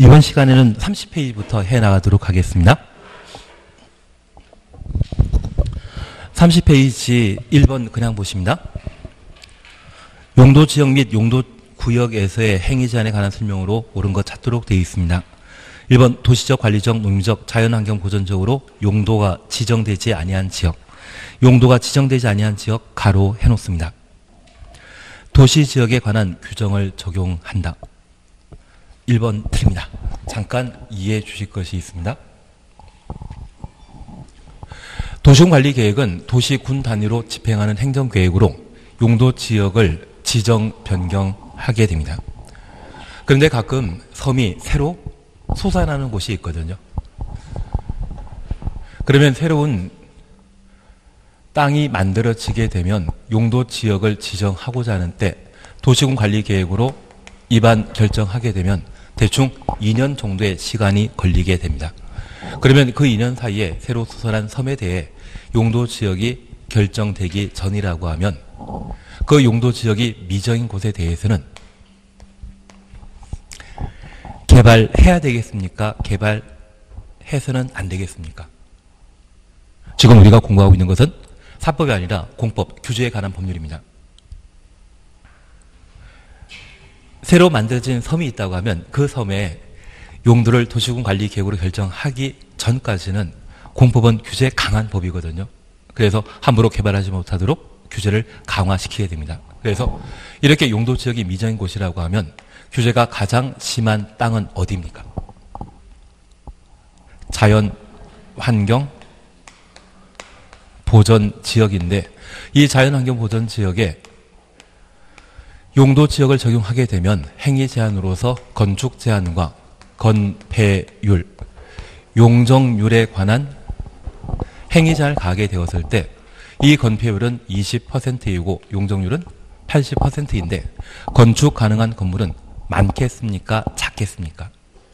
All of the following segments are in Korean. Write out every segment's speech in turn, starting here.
이번 시간에는 30페이지부터 해나가도록 하겠습니다. 30페이지 1번 그냥 보십니다. 용도지역 및 용도구역에서의 행위 제한에 관한 설명으로 옳은 것 찾도록 되어 있습니다. 1번 도시적, 관리적, 농림적, 자연환경 보전적으로 용도가 지정되지 아니한 지역, 용도가 지정되지 아니한 지역 가로 해놓습니다. 도시지역에 관한 규정을 적용한다. 1번 틀립니다. 잠깐 이해해 주실 것이 있습니다. 도시군관리계획은 도시군 단위로 집행하는 행정계획으로 용도지역을 지정, 변경하게 됩니다. 그런데 가끔 섬이 새로 솟아나는 곳이 있거든요. 그러면 새로운 땅이 만들어지게 되면 용도지역을 지정하고자 하는 때 도시군관리계획으로 입안 결정하게 되면 대충 2년 정도의 시간이 걸리게 됩니다. 그러면 그 2년 사이에 새로 솟아난 섬에 대해 용도지역이 결정되기 전이라고 하면 그 용도지역이 미정인 곳에 대해서는 개발해야 되겠습니까? 개발해서는 안 되겠습니까? 지금 우리가 공부하고 있는 것은 사법이 아니라 공법, 규제에 관한 법률입니다. 새로 만들어진 섬이 있다고 하면 그 섬의 용도를 도시군관리계획으로 결정하기 전까지는 공법은 규제 강한 법이거든요. 그래서 함부로 개발하지 못하도록 규제를 강화시키게 됩니다. 그래서 이렇게 용도지역이 미정인 곳이라고 하면 규제가 가장 심한 땅은 어디입니까? 자연환경 보전지역인데 이 자연환경 보전지역에 용도지역을 적용하게 되면 행위 제한으로서 건축 제한과 건폐율, 용적률에 관한 행위 제한을 가하게 되었을 때 이 건폐율은 20%이고 용적률은 80%인데 건축 가능한 건물은 많겠습니까? 작겠습니까?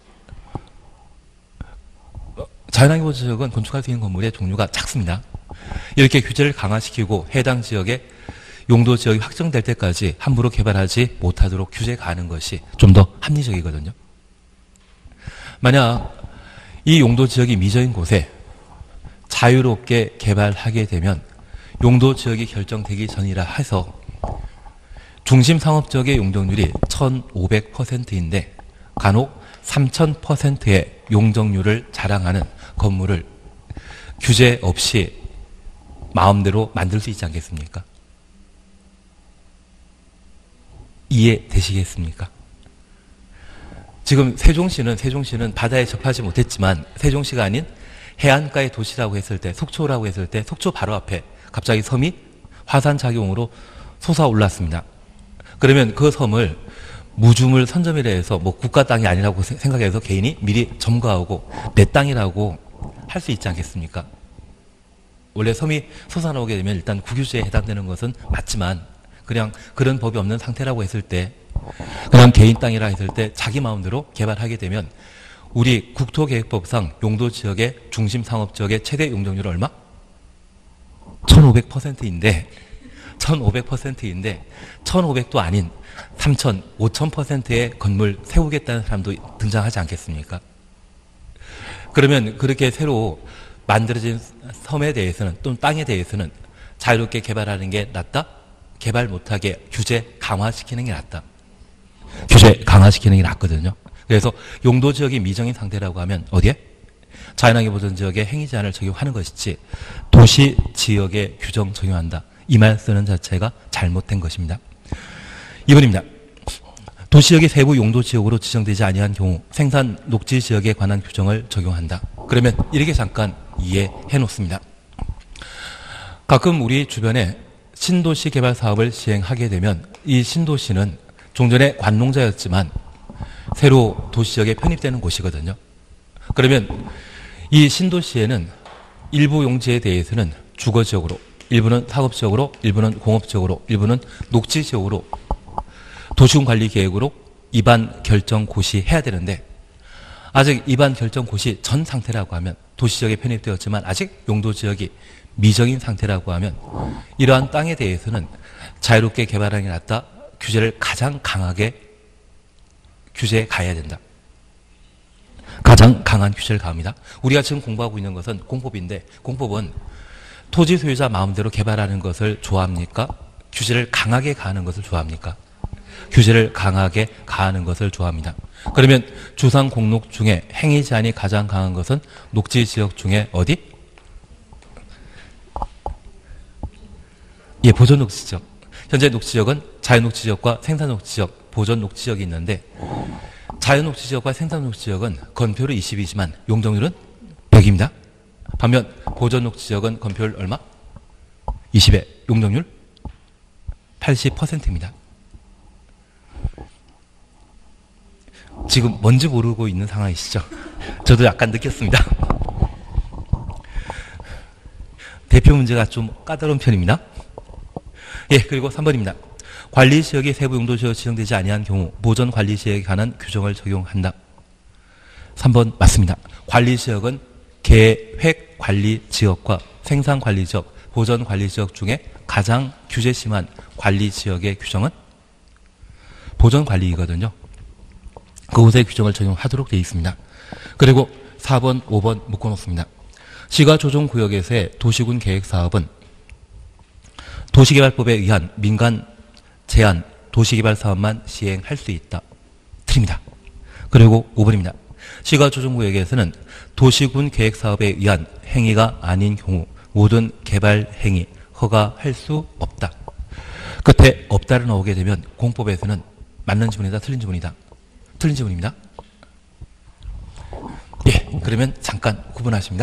자연환경 보전지역은 건축할 수 있는 건물의 종류가 작습니다. 이렇게 규제를 강화시키고 해당 지역에 용도지역이 확정될 때까지 함부로 개발하지 못하도록 규제가 가는 것이 좀 더 합리적이거든요. 만약 이 용도지역이 미정인 곳에 자유롭게 개발하게 되면 용도지역이 결정되기 전이라 해서 중심상업지역의 용적률이 1500%인데 간혹 3000%의 용적률을 자랑하는 건물을 규제 없이 마음대로 만들 수 있지 않겠습니까? 이해되시겠습니까? 지금 세종시는 바다에 접하지 못했지만 세종시가 아닌 해안가의 도시라고 했을 때, 속초라고 했을 때 속초 바로 앞에 갑자기 섬이 화산작용으로 솟아올랐습니다. 그러면 그 섬을 무주물 선점이라 해서 뭐 국가 땅이 아니라고 생각해서 개인이 미리 점거하고 내 땅이라고 할 수 있지 않겠습니까? 원래 섬이 솟아나오게 되면 일단 국유지에 해당되는 것은 맞지만 그냥 그런 법이 없는 상태라고 했을 때 그냥 개인 땅이라 했을 때 자기 마음대로 개발하게 되면 우리 국토계획법상 용도지역의 중심상업지역의 최대 용적률 얼마? 1500%인데 1500%도 아닌 3000, 5000%의 건물 세우겠다는 사람도 등장하지 않겠습니까? 그러면 그렇게 새로 만들어진 섬에 대해서는 또는 땅에 대해서는 자유롭게 개발하는 게 낫다? 개발 못하게 규제 강화시키는 게 낫다. 규제 강화시키는 게 낫거든요. 그래서 용도지역이 미정인 상태라고 하면 어디에? 자연환경 보전지역에 행위 제한을 적용하는 것이지 도시지역에 규정 적용한다. 이 말 쓰는 자체가 잘못된 것입니다. 2번입니다. 도시지역이 세부 용도지역으로 지정되지 아니한 경우 생산 녹지지역에 관한 규정을 적용한다. 그러면 이렇게 잠깐 이해해 놓습니다. 가끔 우리 주변에 신도시 개발 사업을 시행하게 되면 이 신도시는 종전에 관농자였지만 새로 도시지역에 편입되는 곳이거든요. 그러면 이 신도시에는 일부 용지에 대해서는 주거지역으로, 일부는 사업지역으로, 일부는 공업지역으로, 일부는 녹지지역으로 도시군관리계획으로 입안 결정 고시해야 되는데 아직 입안 결정 고시 전 상태라고 하면 도시지역에 편입되었지만 아직 용도지역이 미정인 상태라고 하면 이러한 땅에 대해서는 자유롭게 개발하는 게 낫다. 규제를 가장 강하게 규제에 가야 된다. 가장 강한 규제를 가합니다. 우리가 지금 공부하고 있는 것은 공법인데 공법은 토지 소유자 마음대로 개발하는 것을 좋아합니까? 규제를 강하게 가하는 것을 좋아합니까? 규제를 강하게 가하는 것을 좋아합니다. 그러면 주상 공록 중에 행위 제한이 가장 강한 것은 녹지 지역 중에 어디? 예, 보존 녹지 지역. 현재 녹지 지역은 자연 녹지 지역과 생산 녹지 지역, 보존 녹지 지역이 있는데 자연 녹지 지역과 생산 녹지 지역은 건표율 20이지만 용적률은 100입니다. 반면 보존 녹지 지역은 건표율 얼마? 20에 용적률 80%입니다. 지금 뭔지 모르고 있는 상황이시죠? 저도 약간 느꼈습니다. 대표 문제가 좀 까다로운 편입니다. 예, 그리고 3번입니다. 관리지역이 세부 용도지역으로 지정되지 아니한 경우 보전 관리지역에 관한 규정을 적용한다. 3번 맞습니다. 관리지역은 계획관리지역과 생산관리지역, 보전관리지역 중에 가장 규제 심한 관리지역의 규정은 보전관리이거든요. 그곳의 규정을 적용하도록 되어 있습니다. 그리고 4번, 5번 묶어놓습니다. 시가조정구역에서의 도시군 계획사업은 도시개발법에 의한 민간 제한 도시개발 사업만 시행할 수 있다. 틀립니다. 그리고 5번입니다. 시가조정구역에서는 도시군 계획사업에 의한 행위가 아닌 경우 모든 개발 행위 허가할 수 없다. 끝에 없다를 나오게 되면 공법에서는 맞는 지문이다, 틀린 지문이다. 틀린 지문입니다. 예, 그러면 잠깐 구분하십니다.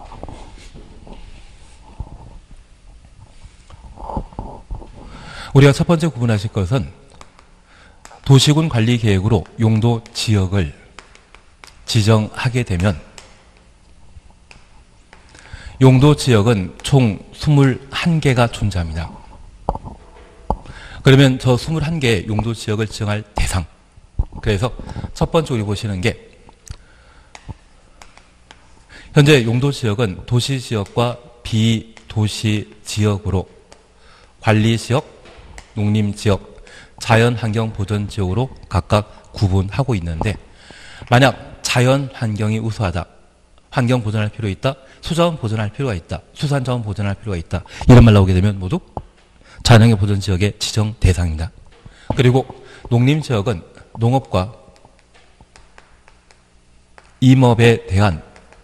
우리가 첫 번째 구분하실 것은 도시군 관리 계획으로 용도 지역을 지정하게 되면 용도 지역은 총 21개가 존재합니다. 그러면 저 21개의 용도 지역을 지정할 대상. 그래서 첫 번째 우리 보시는 게 현재 용도 지역은 도시 지역과 비도시 지역으로 관리 지역, 농림 지역, 자연 환경 보전 지역으로 각각 구분하고 있는데 만약 자연 환경이 우수하다. 환경 보존할 필요 있다. 수자원 보존할 필요가 있다. 수산자원 보존할 필요가 있다. 이런 말 나오게 되면 모두 자연환경 보존 지역의 지정 대상입니다. 그리고 농림 지역은 농업과 임업에 대한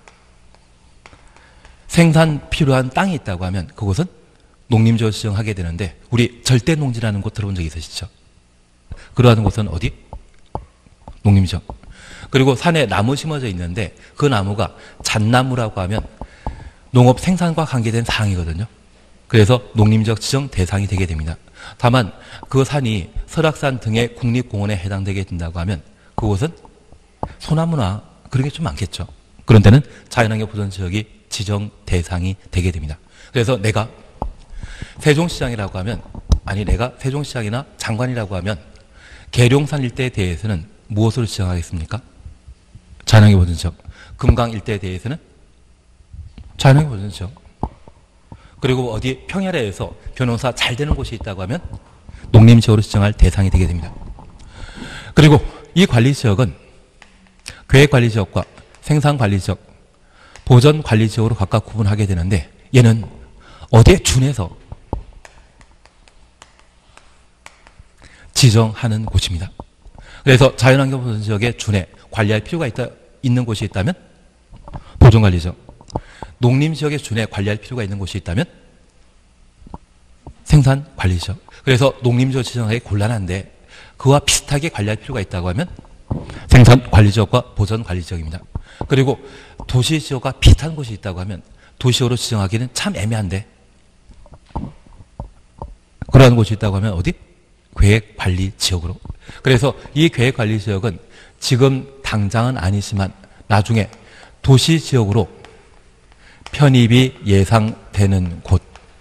생산 필요한 땅이 있다고 하면 그곳은 농림지역을 지정하게 되는데 우리 절대농지라는 곳 들어본 적 있으시죠? 그러한 곳은 어디? 농림지역. 그리고 산에 나무 심어져 있는데 그 나무가 잣나무라고 하면 농업 생산과 관계된 사항이거든요. 그래서 농림지역 지정 대상이 되게 됩니다. 다만 그 산이 설악산 등의 국립공원에 해당되게 된다고 하면 그곳은 소나무나 그런 게 좀 많겠죠. 그런 데는 자연환경 보존지역이 지정 대상이 되게 됩니다. 그래서 내가 세종시장이라고 하면 아니 내가 세종시장이나 장관이라고 하면 계룡산 일대에 대해서는 무엇으로 지정하겠습니까? 자연환경 보존지역. 금강 일대에 대해서는 자연환경 보존지역. 그리고 어디 평야래에서 변호사 잘 되는 곳이 있다고 하면 농림지역으로 지정할 대상이 되게 됩니다. 그리고 이 관리지역은 계획관리지역과 생산관리지역, 보전관리지역으로 각각 구분하게 되는데 얘는 어디에 준해서 지정하는 곳입니다. 그래서 자연환경 보존지역에 준해 관리할 필요가 있는 곳이 있다면 보존관리지역, 농림지역에 준해 관리할 필요가 있는 곳이 있다면 생산관리지역. 그래서 농림지역 지정하기 곤란한데 그와 비슷하게 관리할 필요가 있다고 하면 생산관리지역과 보전관리지역입니다. 그리고 도시지역과 비슷한 곳이 있다고 하면 도시지역으로 지정하기는 참 애매한데 그러한 곳이 있다고 하면 어디? 계획관리지역으로. 그래서 이 계획관리지역은 지금 당장은 아니지만 나중에 도시지역으로 편입이 예상되는 곳.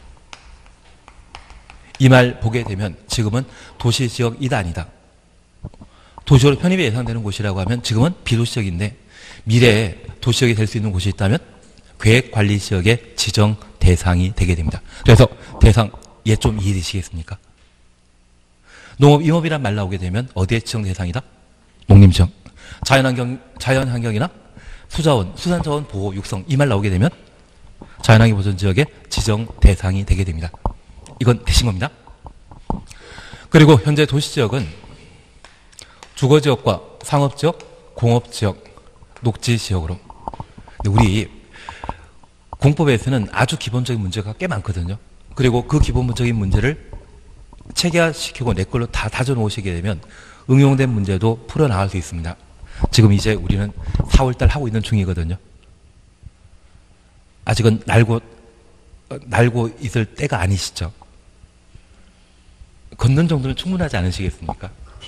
이 말 보게 되면 지금은 도시지역이다 아니다. 도시지역으로 편입이 예상되는 곳이라고 하면 지금은 비도시지역인데 미래에 도시지역이 될 수 있는 곳이 있다면 계획관리지역의 지정 대상이 되게 됩니다. 그래서 대상 얘 좀 이해되시겠습니까? 농업, 임업이란 말 나오게 되면 어디에 지정 대상이다? 농림지역. 자연환경이나 수자원, 수산자원 보호 육성 이 말 나오게 되면 자연환경 보전 지역의 지정 대상이 되게 됩니다. 이건 되신 겁니다. 그리고 현재 도시지역은 주거지역과 상업지역, 공업지역, 녹지지역으로. 우리 공법에서는 아주 기본적인 문제가 꽤 많거든요. 그리고 그 기본적인 문제를 체계화시키고 내 걸로 다 다져놓으시게 되면 응용된 문제도 풀어나갈 수 있습니다. 지금 이제 우리는 4월달 하고 있는 중이거든요. 아직은 날고 있을 때가 아니시죠. 걷는 정도는 충분하지 않으시겠습니까?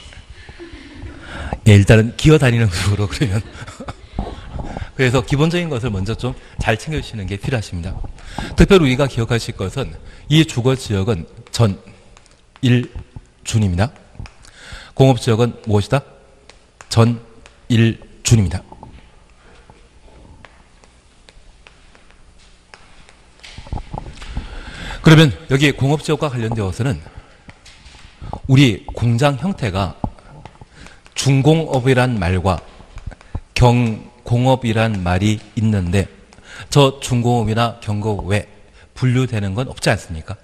예, 일단은 기어다니는 쪽으로 그러면. 그래서 기본적인 것을 먼저 좀 잘 챙겨주시는 게 필요하십니다. 특별히 우리가 기억하실 것은 이 주거지역은 전 1준입니다. 공업지역은 무엇이다? 전 1준입니다. 그러면 여기 공업지역과 관련되어서는 우리 공장 형태가 중공업이란 말과 경공업이란 말이 있는데 저 중공업이나 경공업에 분류되는 건 없지 않습니까?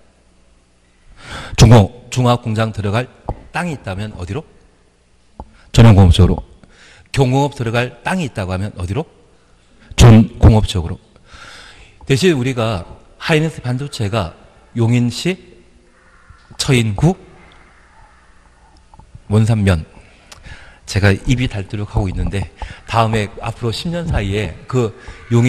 중화공장 들어갈 땅이 있다면 어디로? 전용공업적으로. 경공업 들어갈 땅이 있다고 하면 어디로? 준공업적으로. 대신 우리가 하이닉스 반도체가 용인시, 처인구, 원산면 제가 입이 닳도록 하고 있는데 다음에 앞으로 10년 사이에 그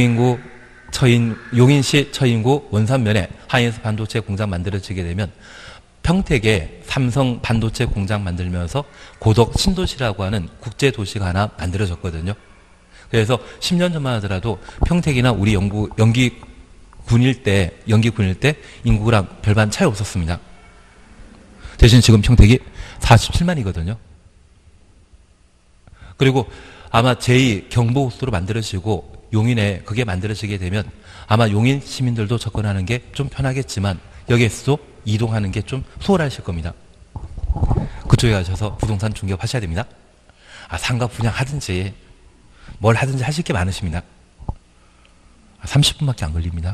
용인시, 처인구, 원산면에 하이닉스 반도체 공장 만들어지게 되면 평택에 삼성 반도체 공장 만들면서 고덕 신도시라고 하는 국제도시가 하나 만들어졌거든요. 그래서 10년 전만 하더라도 평택이나 우리 연기군 일대 인구랑 별반 차이 없었습니다. 대신 지금 평택이 47만이거든요. 그리고 아마 제2 경부고속도로 만들어지고 용인에 그게 만들어지게 되면 아마 용인 시민들도 접근하는 게 좀 편하겠지만 여기에서도 이동하는 게 좀 수월하실 겁니다. 그쪽에 가셔서 부동산 중개업하셔야 됩니다. 상가 분양하든지 뭘 하든지 하실 게 많으십니다. 30분밖에 안 걸립니다.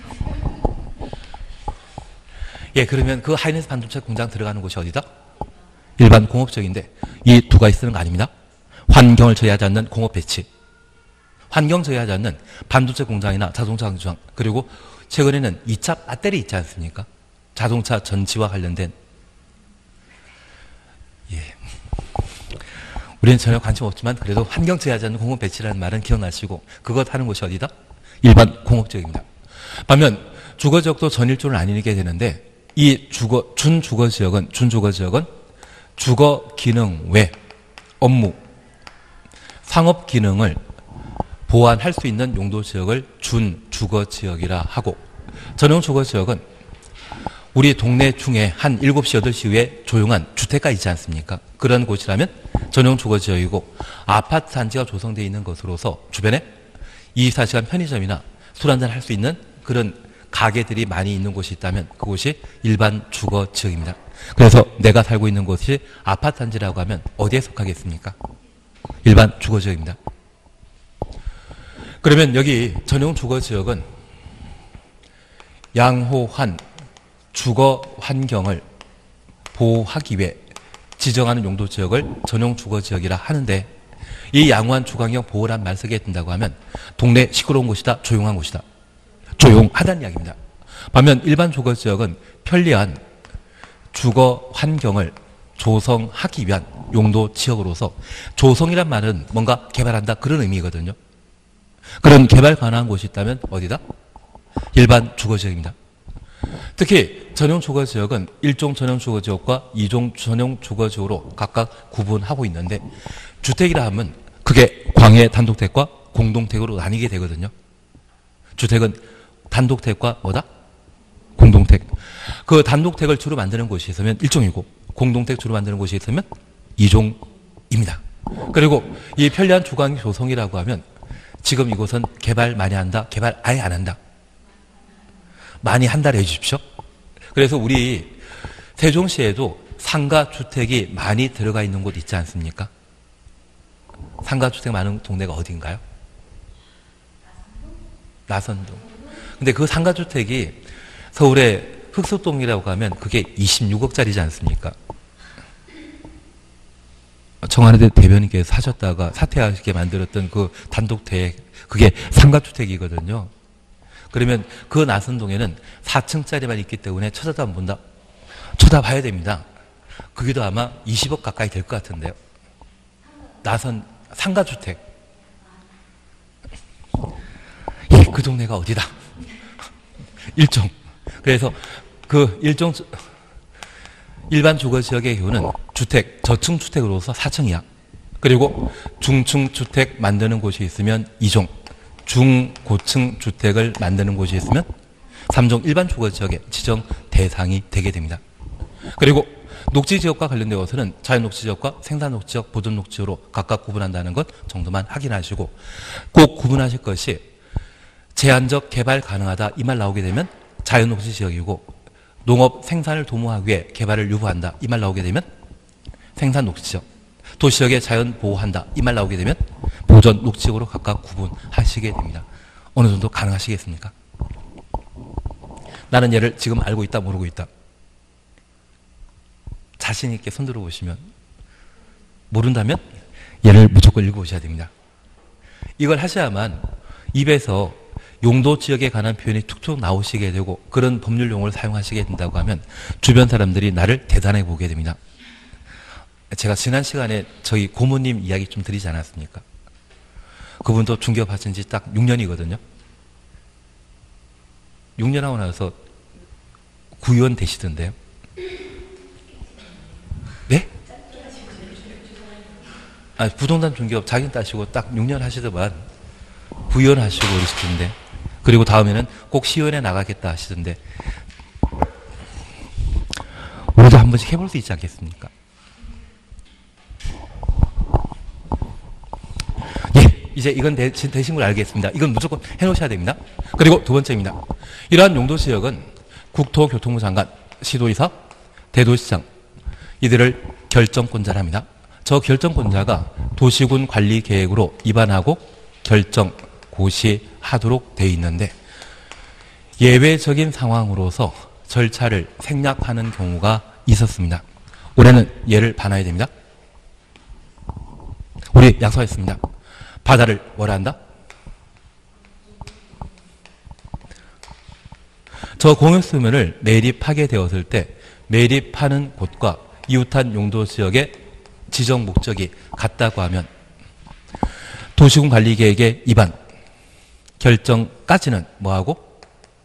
예, 그러면 그 하이닉스 반도체 공장 들어가는 곳이 어디다? 일반 공업적인데 이 두 가지 쓰는 거 아닙니다. 환경을 저해하지 않는 공업 배치, 환경 저해하지 않는 반도체 공장이나 자동차 공장, 그리고 최근에는 2차 배터리 있지 않습니까? 자동차 전지와 관련된. 예. 우리는 전혀 관심 없지만 그래도 환경 저해하지 않는 공업 배치라는 말은 기억나시고 그것 하는 곳이 어디다? 일반 공업지역입니다. 반면 주거지역도 전일조를 나뉘게 되는데 이 준주거지역은 주거 기능 외 업무, 상업 기능을 보완할 수 있는 용도지역을 준주거지역이라 하고 전용주거지역은 우리 동네 중에 한 7시, 8시 후에 조용한 주택가 있지 않습니까? 그런 곳이라면 전용주거지역이고 아파트 단지가 조성되어 있는 것으로서 주변에 24시간 편의점이나 술 한잔 할 수 있는 그런 가게들이 많이 있는 곳이 있다면 그곳이 일반 주거지역입니다. 그래서 내가 살고 있는 곳이 아파트 단지라고 하면 어디에 속하겠습니까? 일반 주거지역입니다. 그러면 여기 전용 주거지역은 양호한 주거 환경을 보호하기 위해 지정하는 용도지역을 전용 주거지역이라 하는데 이 양호한 주거환경 보호란 말 쓰게 된다고 하면 동네 시끄러운 곳이다, 조용한 곳이다. 조용하다는 이야기입니다. 반면 일반 주거지역은 편리한 주거 환경을 조성하기 위한 용도 지역으로서 조성이란 말은 뭔가 개발한다 그런 의미거든요. 그런 개발 가능한 곳이 있다면 어디다? 일반 주거지역입니다. 특히 전용 주거지역은 1종 전용 주거지역과 2종 전용 주거지역으로 각각 구분하고 있는데 주택이라 하면 그게 광해 단독택과 공동택으로 나뉘게 되거든요. 주택은 단독택과 뭐다? 공동택. 그 단독택을 주로 만드는 곳이 있으면 1종이고 공동택 주로 만드는 곳이 있으면 2종입니다. 그리고 이 편리한 주거환경 조성이라고 하면 지금 이곳은 개발 많이 한다, 개발 아예 안 한다. 많이 한다를 해주십시오. 그래서 우리 세종시에도 상가주택이 많이 들어가 있는 곳 있지 않습니까? 상가주택 많은 동네가 어딘가요? 나선동. 근데 그 상가주택이 서울의 흑석동이라고 하면 그게 26억짜리지 않습니까? 청와대 대변인께서 사셨다가 사퇴하시게 만들었던 그 단독택, 그게 상가주택이거든요. 그러면 그 나선동에는 4층짜리만 있기 때문에 쳐다도 안 본다. 쳐다봐야 됩니다. 그게도 아마 20억 가까이 될 것 같은데요. 나선 상가주택. 예, 그 동네가 어디다? 일종. 그래서 그 일종 일반 주거지역의 경우는 주택, 저층주택으로서 4층이야. 그리고 중층주택 만드는 곳이 있으면 2종, 중고층 주택을 만드는 곳이 있으면 3종 일반 주거지역의 지정 대상이 되게 됩니다. 그리고 녹지지역과 관련되어서는 자연녹지지역과 생산녹지지역, 보존녹지지역으로 각각 구분한다는 것 정도만 확인하시고 꼭 구분하실 것이 제한적 개발 가능하다 이 말 나오게 되면 자연녹지지역이고 농업 생산을 도모하기 위해 개발을 유보한다 이 말 나오게 되면 생산녹지지역, 도시역의 자연 보호한다 이 말 나오게 되면 보존녹지지역으로 각각 구분하시게 됩니다. 어느 정도 가능하시겠습니까? 나는 얘를 지금 알고 있다 모르고 있다. 자신 있게 손들어 보시면 모른다면 얘를 무조건 읽어보셔야 됩니다. 이걸 하셔야만 입에서 용도 지역에 관한 표현이 툭툭 나오시게 되고 그런 법률 용어를 사용하시게 된다고 하면 주변 사람들이 나를 대단해 보게 됩니다. 제가 지난 시간에 저희 고모님 이야기 좀 드리지 않았습니까? 그분도 중개업 하신 지 딱 6년이거든요. 6년 하고 나서 구의원 되시던데요. 네? 아, 부동산 중개업 자기는 따시고 딱 6년 하시더만 구의원 하시고 그러시던데, 그리고 다음에는 꼭 시의원에 나가겠다 하시던데, 우리도 한 번씩 해볼 수 있지 않겠습니까? 예, 이제 이건 되신 걸 알겠습니다. 이건 무조건 해놓으셔야 됩니다. 그리고 두 번째입니다. 이러한 용도지역은 국토교통부 장관, 시도의사, 대도시장 이들을 결정권자랍니다. 저 결정권자가 도시군 관리 계획으로 입안하고 결정, 고시하도록 되어 있는데 예외적인 상황으로서 절차를 생략하는 경우가 있었습니다. 올해는 예를 봐놔야 됩니다. 우리 약속했습니다. 바다를 뭐라 한다? 저 공유수면을 매립하게 되었을 때 매립하는 곳과 이웃한 용도지역의 지정 목적이 같다고 하면 도시군 관리계획의 입안, 결정까지는 뭐하고?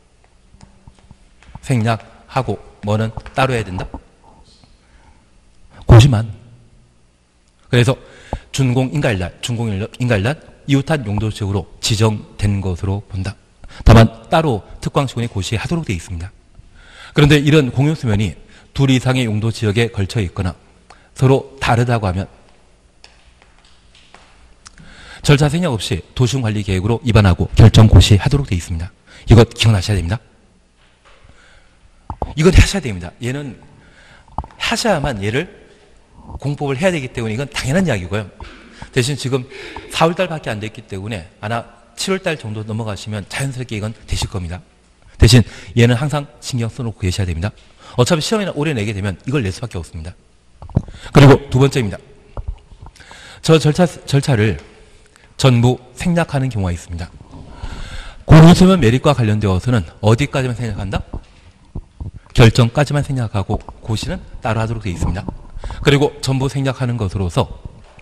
생략하고 뭐는 따로 해야 된다? 고시만. 그래서 준공인가일날, 준공인가일날 이웃한 용도지역으로 지정된 것으로 본다. 다만 따로 특광시군에 고시하도록 되어 있습니다. 그런데 이런 공유수면이 둘 이상의 용도지역에 걸쳐 있거나 서로 다르다고 하면 절차 생략 없이 도시군관리계획으로 입안하고 결정 고시하도록 되어 있습니다. 이것 기억나셔야 됩니다. 이건 하셔야 됩니다. 얘는 하셔야만 얘를 공법을 해야 되기 때문에 이건 당연한 이야기고요. 대신 지금 4월달밖에 안 됐기 때문에 아마 7월달 정도 넘어가시면 자연스럽게 이건 되실 겁니다. 대신 얘는 항상 신경 써놓고 계셔야 됩니다. 어차피 시험이나 올해 내게 되면 이걸 낼 수밖에 없습니다. 그리고 두 번째입니다. 저 절차를 전부 생략하는 경우가 있습니다. 공유수면 매립과 관련되어서는 어디까지만 생략한다? 결정까지만 생략하고 고시는 따로 하도록 되어 있습니다. 그리고 전부 생략하는 것으로서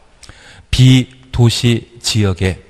비도시 지역에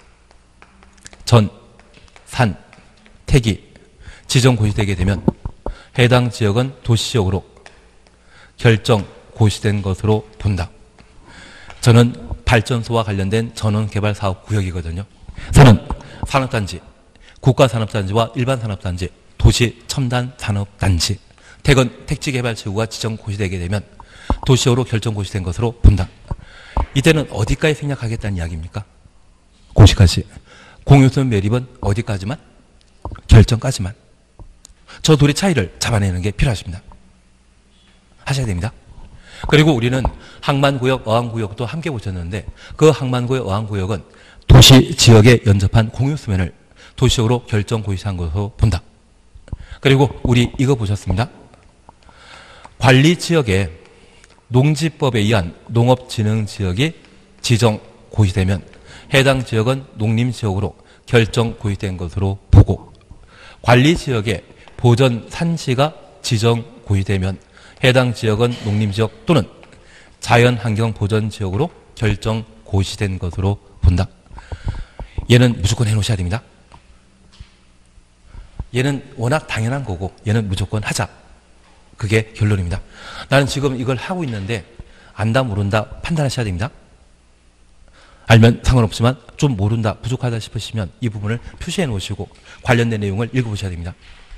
전, 산, 택이 지정 고시되게 되면 해당 지역은 도시지역으로 결정 고시된 것으로 본다. 저는 발전소와 관련된 전원개발사업구역이거든요. 산은 산업단지, 국가산업단지와 일반산업단지, 도시첨단산업단지, 택은 택지개발지구가 지정 고시되게 되면 도시지역으로 결정 고시된 것으로 본다. 이때는 어디까지 생략하겠다는 이야기입니까? 고시까지. 공유수면 매립은 어디까지만? 결정까지만. 저 둘의 차이를 잡아내는 게 필요하십니다. 하셔야 됩니다. 그리고 우리는 항만구역, 어항구역도 함께 보셨는데 그 항만구역, 어항구역은 도시 지역에 연접한 공유수면을 도시적으로 결정 고시한 것으로 본다. 그리고 우리 이거 보셨습니다. 관리지역에 농지법에 의한 농업진흥지역이 지정 고시되면 해당 지역은 농림지역으로 결정 고시된 것으로 보고, 관리지역에 보전 산지가 지정 고시되면 해당 지역은 농림지역 또는 자연환경보전지역으로 결정 고시된 것으로 본다. 얘는 무조건 해놓으셔야 됩니다. 얘는 워낙 당연한 거고 얘는 무조건 하자. 그게 결론입니다. 나는 지금 이걸 하고 있는데 안다 모른다 판단하셔야 됩니다. 알면 상관없지만 좀 모른다 부족하다 싶으시면 이 부분을 표시해 놓으시고 관련된 내용을 읽어보셔야 됩니다.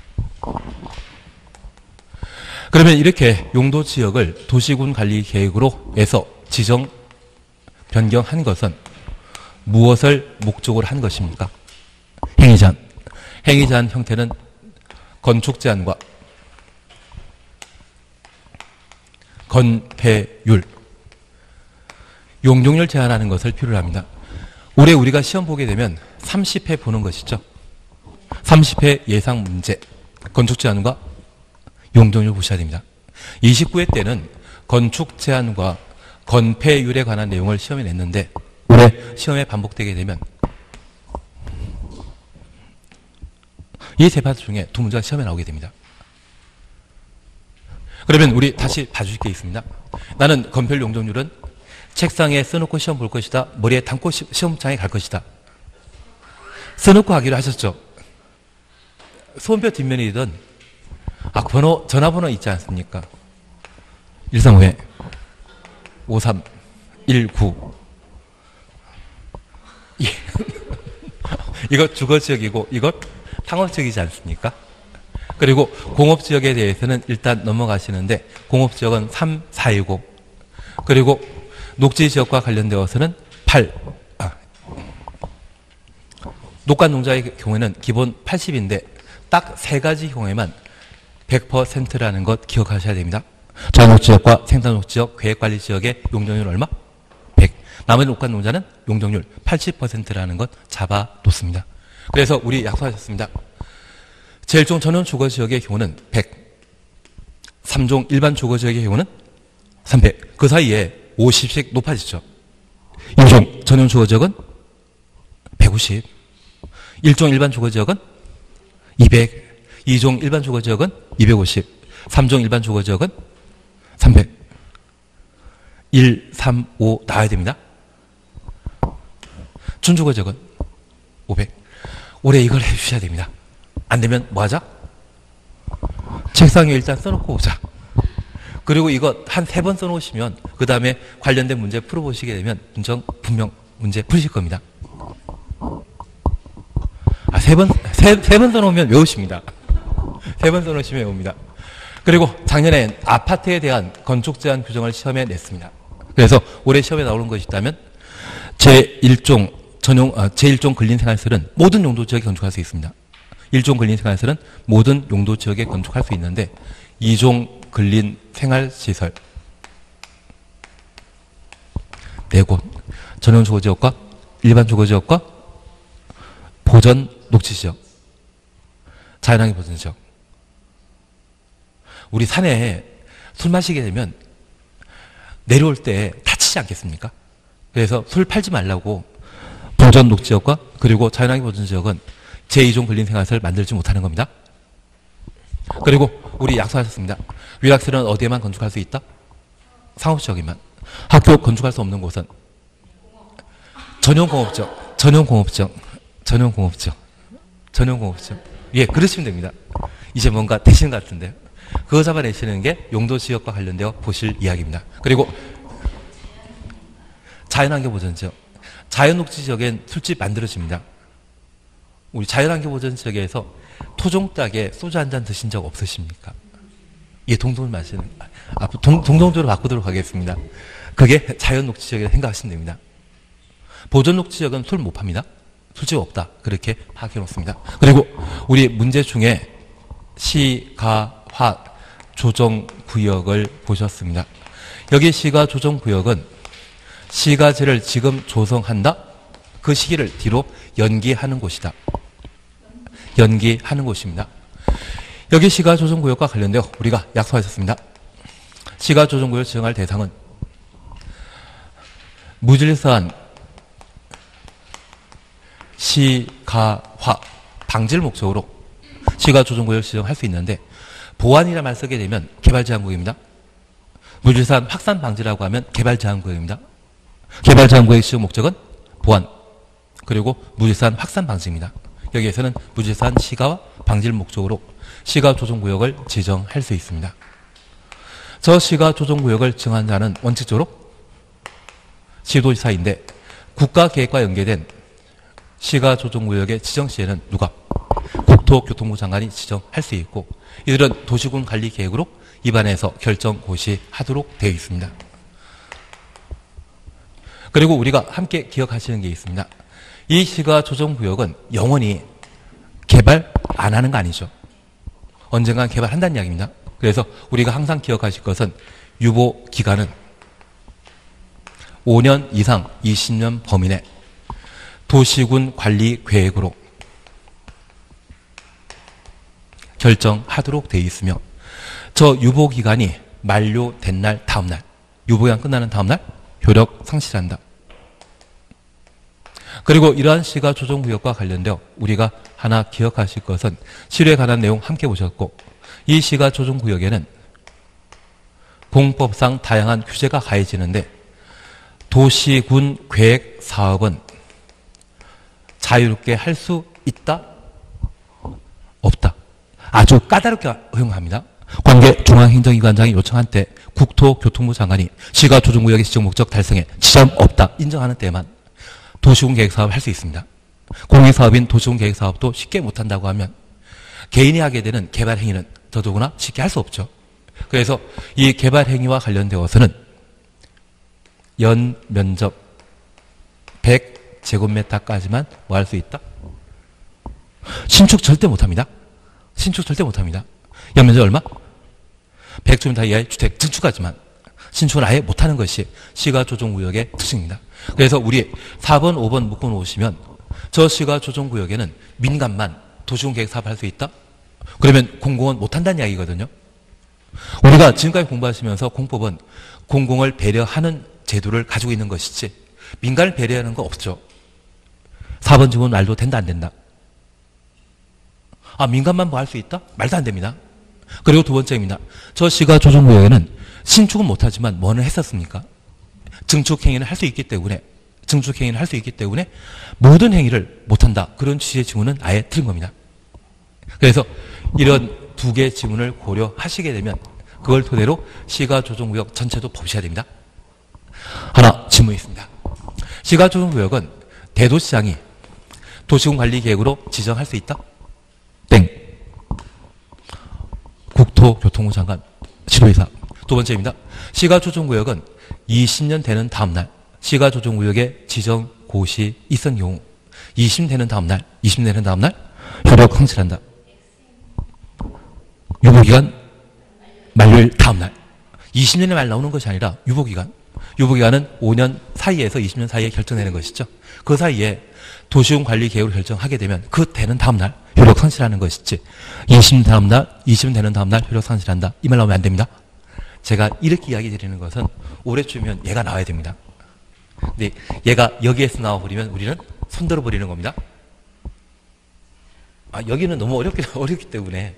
그러면 이렇게 용도지역을 도시군관리계획으로 해서 지정 변경한 것은 무엇을 목적으로 한 것입니까? 행위제한. 행위제한 형태는 건축제한과 건폐율, 용적률 제한하는 것을 필요로 합니다. 올해 우리가 시험 보게 되면 30회 보는 것이죠. 30회 예상 문제, 건축 제한과 용적률 보셔야 됩니다. 29회 때는 건축 제한과 건폐율에 관한 내용을 시험에 냈는데 올해 시험에 반복되게 되면 이 세 파트 중에 두 문제가 시험에 나오게 됩니다. 그러면 우리 다시 봐주실 게 있습니다. 나는 건폐율 용적률은 책상에 써놓고 시험 볼 것이다. 머리에 담고 시험장에 갈 것이다. 써놓고 하기로 하셨죠. 손표 뒷면이든 전화번호 있지 않습니까? 135에 5319 이거 주거지역이고 이것 상업지역이지 않습니까? 그리고 공업지역에 대해서는 일단 넘어가시는데 공업지역은 3, 4이고 그리고 녹지지역과 관련되어서는 8. 녹간농자의 경우에는 기본 80인데 딱 세 가지 경우에만 100%라는 것 기억하셔야 됩니다. 자연녹지지역과 생산녹지지역, 계획관리지역의 용적률 얼마? 100. 나머지 녹간농자는 용적률 80%라는 것 잡아놓습니다. 그래서 우리 약속하셨습니다. 제1종 전원 주거지역의 경우는 100, 3종 일반 주거지역의 경우는 300. 그 사이에 50씩 높아지죠. 1종 전용 주거지역은 150, 1종 일반 주거지역은 200, 2종 일반 주거지역은 250, 3종 일반 주거지역은 300. 1, 3, 5 나와야 됩니다. 준주거지역은 500. 올해 이걸 해주셔야 됩니다. 안 되면 뭐 하자? 책상에 일단 써놓고 오자. 그리고 이거 한 3번 써놓으시면 그 다음에 관련된 문제 풀어보시게 되면 분명 문제 풀실 겁니다. 3번 써놓으면 외우십니다. 3번 써놓으시면 외웁니다. 그리고 작년에 아파트에 대한 건축 제한 규정을 시험에 냈습니다. 그래서 올해 시험에 나오는 것이 있다면 제1종 근린생활시설은 모든 용도지역에 건축할 수 있습니다. 1종 근린생활시설은 모든 용도지역에 건축할 수 있는데 2종 근린생활시설 4곳 전용 주거지역과 일반 주거지역과 보전 녹지지역 자연환경 보전지역. 우리 산에 술 마시게 되면 내려올 때 다치지 않겠습니까? 그래서 술 팔지 말라고 보전 녹지역과 그리고 자연환경 보전지역은 제2종 근린생활시설 만들지 못하는 겁니다. 그리고 우리 약속하셨습니다. 위락설은 어디에만 건축할 수 있다? 상업지역에만. 학교 건축할 수 없는 곳은 전용공업지역, 전용공업지역. 예, 그러시면 됩니다. 이제 뭔가 되시는 것 같은데요. 그거 잡아내시는 게 용도지역과 관련되어 보실 이야기입니다. 그리고 자연환경보전지역. 자연녹지지역엔 술집 만들어집니다. 우리 자연환경보전지역에서 토종 닭에 소주 한 잔 드신 적 없으십니까? 예, 동동을 마시는. 동동주로 바꾸도록 하겠습니다. 그게 자연녹지지역이라고 생각하시면 됩니다. 보전녹지지역은 술 못 팝니다. 술집 없다. 그렇게 파악해 놓습니다. 그리고 우리 문제 중에 시가화 조정구역을 보셨습니다. 여기 시가 조정구역은 시가제를 지금 조성한다? 그 시기를 뒤로 연기하는 곳이다. 연기하는 곳입니다. 여기 시가조정구역과 관련되어 우리가 약속하셨습니다. 시가조정구역 지정할 대상은 무질서한 시가화 방지를 목적으로 시가조정구역을 지정할 수 있는데, 보완이라는 말 쓰게 되면 개발제한구역입니다. 무질서한 확산 방지라고 하면 개발제한구역입니다. 개발제한구역의 지정 목적은 보완, 그리고 무질서한 확산 방지입니다. 여기에서는 무질서한 시가와 방지를 목적으로 시가조정구역을 지정할 수 있습니다. 저 시가조정구역을 지정한 자는 원칙적으로 시도지사인데, 국가계획과 연계된 시가조정구역의 지정 시에는 누가? 국토교통부 장관이 지정할 수 있고, 이들은 도시군 관리 계획으로 입안해서 결정 고시하도록 되어 있습니다. 그리고 우리가 함께 기억하시는 게 있습니다. 이 시가조정구역은 영원히 개발 안 하는 거 아니죠. 언젠간 개발한다는 이야기입니다. 그래서 우리가 항상 기억하실 것은 유보 기간은 5년 이상 20년 범위 내 도시군 관리 계획으로 결정하도록 되어 있으며, 저 유보 기간이 만료된 날 다음 날, 유보 기간 끝나는 다음 날 효력 상실한다. 그리고 이러한 시가조정구역과 관련되어 우리가 하나 기억하실 것은 실효에 관한 내용 함께 보셨고, 이 시가조정구역에는 공법상 다양한 규제가 가해지는데, 도시군 계획 사업은 자유롭게 할 수 있다? 없다. 아주 까다롭게 허용합니다. 관계 중앙행정기관장이 요청한 때 국토교통부 장관이 시가조정구역의 지정 목적 달성에 지장 없다 인정하는 때만 도시군 계획사업을 할 수 있습니다. 공익사업인 도시군 계획사업도 쉽게 못한다고 하면 개인이 하게 되는 개발행위는 더더구나 쉽게 할 수 없죠. 그래서 이 개발행위와 관련되어서는 연 면적 100제곱미터까지만 뭐 할 수 있다? 신축 절대 못합니다. 신축 절대 못합니다. 연면적 얼마? 100제곱미터 이하의 주택 증축하지만 신축을 아예 못하는 것이 시가조정구역의 특징입니다. 그래서 우리 4번, 5번 묶어 놓으시면 저 시가조정구역에는 민간만 도시군 계획 사업할 수 있다? 그러면 공공은 못한다는 이야기거든요. 우리가 지금까지 공부하시면서 공법은 공공을 배려하는 제도를 가지고 있는 것이지 민간을 배려하는 거 없죠. 4번 지금 말도 된다 안 된다? 아, 민간만 뭐 할 수 있다? 말도 안 됩니다. 그리고 두 번째입니다. 저 시가조정구역에는 신축은 못하지만 뭐는 했었습니까? 증축행위는 할 수 있기 때문에, 증축행위는 할 수 있기 때문에 모든 행위를 못한다. 그런 취지의 지문은 아예 틀린 겁니다. 그래서 이런 두 개의 지문을 고려하시게 되면 그걸 토대로 시가조정구역 전체도 보셔야 됩니다. 하나 질문이 있습니다. 시가조정구역은 대도시장이 도시군 관리 계획으로 지정할 수 있다? 땡. 국토교통부 장관, 시도의사. 두 번째입니다. 시가조정구역은 20년 되는 다음 날 시가조정구역의 지정 고시 있은 경우 20년 되는 다음 날 효력 상실한다. 유보기간 만료일 다음 날. 20년에 말 나오는 것이 아니라 유보기간은 5년 사이에서 20년 사이에 결정되는 것이죠. 그 사이에 도시군 관리 계획으로 결정하게 되면 그 되는 다음 날 효력 상실하는 것이지 20년 되는 다음 날 효력 상실한다. 이 말 나오면 안 됩니다. 제가 이렇게 이야기 드리는 것은 올해쯤이면 얘가 나와야 됩니다. 근데 얘가 여기에서 나와버리면 우리는 손들어 버리는 겁니다. 아, 여기는 너무 어렵기 때문에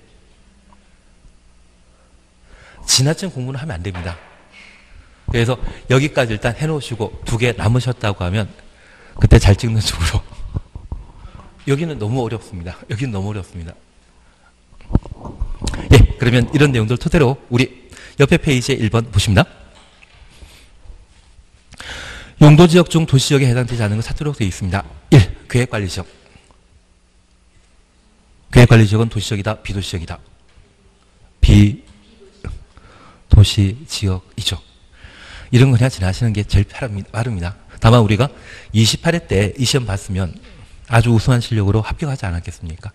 지나친 공부는 하면 안 됩니다. 그래서 여기까지 일단 해놓으시고 두 개 남으셨다고 하면 그때 잘 찍는 쪽으로. 여기는 너무 어렵습니다. 여기는 너무 어렵습니다. 예, 그러면 이런 내용들 토대로 우리 옆에 페이지에 1번 보십니다. 용도지역 중 도시지역에 해당되지 않는 것 찾도록 되어 있습니다. 1. 계획관리지역. 계획관리지역은 도시지역이다, 비도시지역이다. 비도시지역이죠. 이런 거 그냥 지나시는 게 제일 빠릅니다. 다만 우리가 28회 때 이 시험 봤으면 아주 우수한 실력으로 합격하지 않았겠습니까?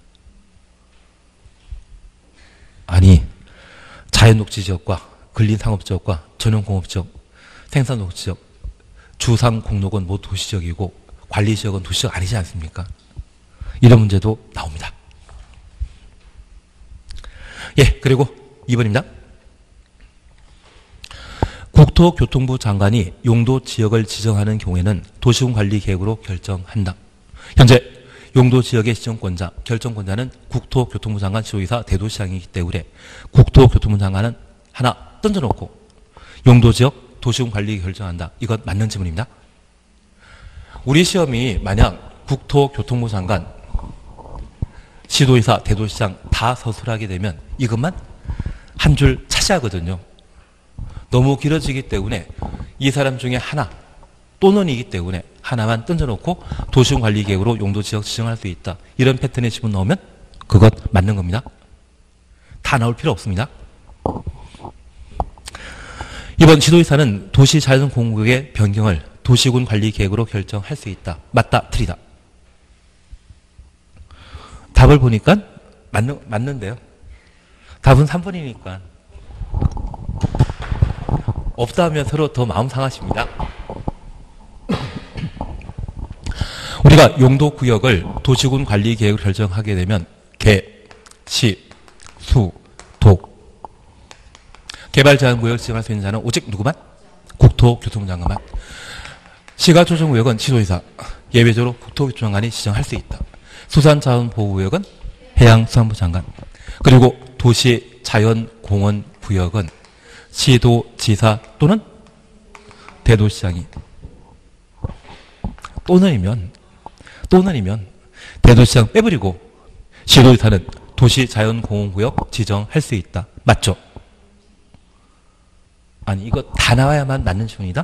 아니, 자연녹지지역과 근린상업지역과 전용공업지역, 생산녹지지역, 주상공로건 모두 도시지역이고 관리지역은 도시지역 아니지 않습니까? 이런 문제도 나옵니다. 예, 그리고 2번입니다. 국토교통부 장관이 용도 지역을 지정하는 경우에는 도시군관리계획으로 결정한다. 현재 용도 지역의 지정권자, 결정권자는 국토교통부 장관, 지도이사, 대도시장이기 때문에 국토교통부 장관은 하나 던져놓고 용도 지역 도시군관리 결정한다. 이건 맞는 질문입니다. 우리 시험이 만약 국토교통부 장관, 지도이사, 대도시장 다 서술하게 되면 이것만 한 줄 차지하거든요. 너무 길어지기 때문에 이 사람 중에 하나 또는이기 때문에 하나만 던져놓고 도시군관리계획으로 용도지역 지정할 수 있다. 이런 패턴의 지문 넣으면 그것 맞는 겁니다. 다 나올 필요 없습니다. 이번 지도이사는 도시자연공구역의 변경을 도시군관리계획으로 결정할 수 있다. 맞다, 틀리다. 답을 보니까 맞는데요. 답은 3번이니까. 없다 하면 서로 더 마음 상하십니다. 우리가 용도구역을 도시군관리계획을 결정하게 되면 개, 시, 수, 독. 개발제한구역을 지정할 수 있는 자는 오직 누구만? 국토교통부 장관만. 시가조정구역은 지도이사, 예외적으로 국토교통부 장관이 지정할 수 있다. 수산자원보호구역은 해양수산부 장관. 그리고 도시자연공원구역은 시도지사 또는 대도시장이. 또는이면 대도시장 빼버리고 시도지사는 도시자연공원구역 지정할 수 있다. 맞죠? 아니 이거 다 나와야만 맞는 질문이다?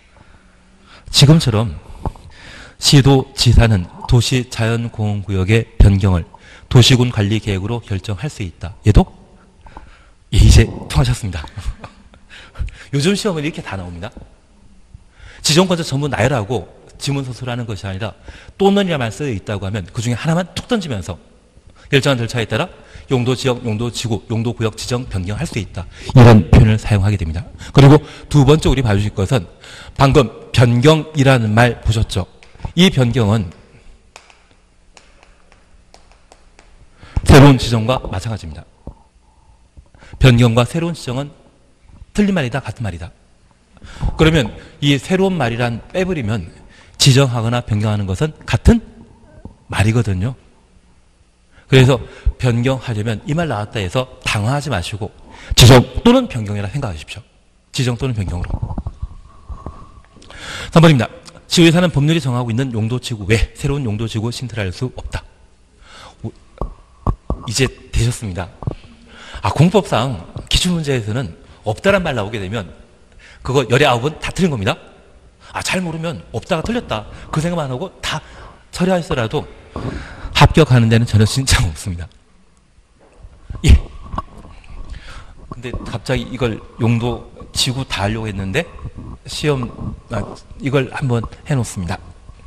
지금처럼 시도지사는 도시자연공원구역의 변경을 도시군관리계획으로 결정할 수 있다. 얘도? 예, 이제 통하셨습니다. 요즘 시험은 이렇게 다 나옵니다. 지정권자 전부 나열하고 지문 서술하는 것이 아니라 또는이라만 쓰여 있다고 하면 그 중에 하나만 툭 던지면서 일정한 절차에 따라 용도지역, 용도지구, 용도구역 지정 변경할 수 있다. 이런 표현을 사용하게 됩니다. 그리고 두 번째 우리 봐주실 것은 방금 변경이라는 말 보셨죠? 이 변경은 새로운 지정과 마찬가지입니다. 변경과 새로운 지정은 틀린 말이다, 같은 말이다. 그러면 이 새로운 말이란 빼버리면 지정하거나 변경하는 것은 같은 말이거든요. 그래서 변경하려면 이 말 나왔다 해서 당황하지 마시고 지정 또는 변경이라 생각하십시오. 지정 또는 변경으로. 3번입니다. 지도의사는 법률이 정하고 있는 용도지구 외 새로운 용도지구 신설할 수 없다. 이제 되셨습니다. 공법상 기출문제에서는 없다란 말 나오게 되면 그거 19번 다 틀린 겁니다. 잘 모르면 없다가 틀렸다. 그 생각만 하고 다 처리하시더라도 합격하는 데는 전혀 진짜 없습니다. 예. 근데 갑자기 이걸 용도 지구 다 하려고 했는데 시험 이걸 한번 해놓습니다.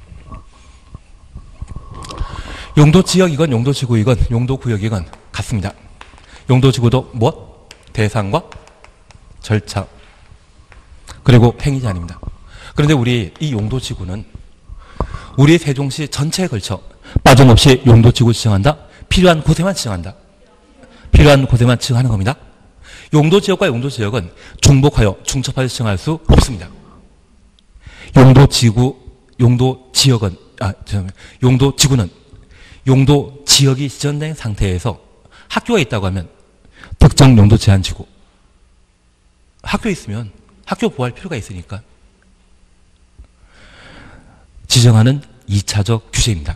용도 지역이건 용도 지구이건 용도 구역이건 같습니다. 용도 지구도 무엇? 대상과 절차 그리고 행위자입니다. 그런데 우리 이 용도 지구는 우리 세종시 전체에 걸쳐 빠짐없이 용도 지구 지정한다. 필요한 곳에만 지정한다. 필요한 곳에만 지정하는 겁니다. 용도 지역과 용도 지역은 중복하여 중첩하여 지정할 수 없습니다. 용도 지구, 용도 지역은 용도 지구는 용도 지역이 지정된 상태에서 학교가 있다고 하면 특정 용도 제한 지구. 학교에 있으면 학교 보호할 필요가 있으니까 지정하는 2차적 규제입니다.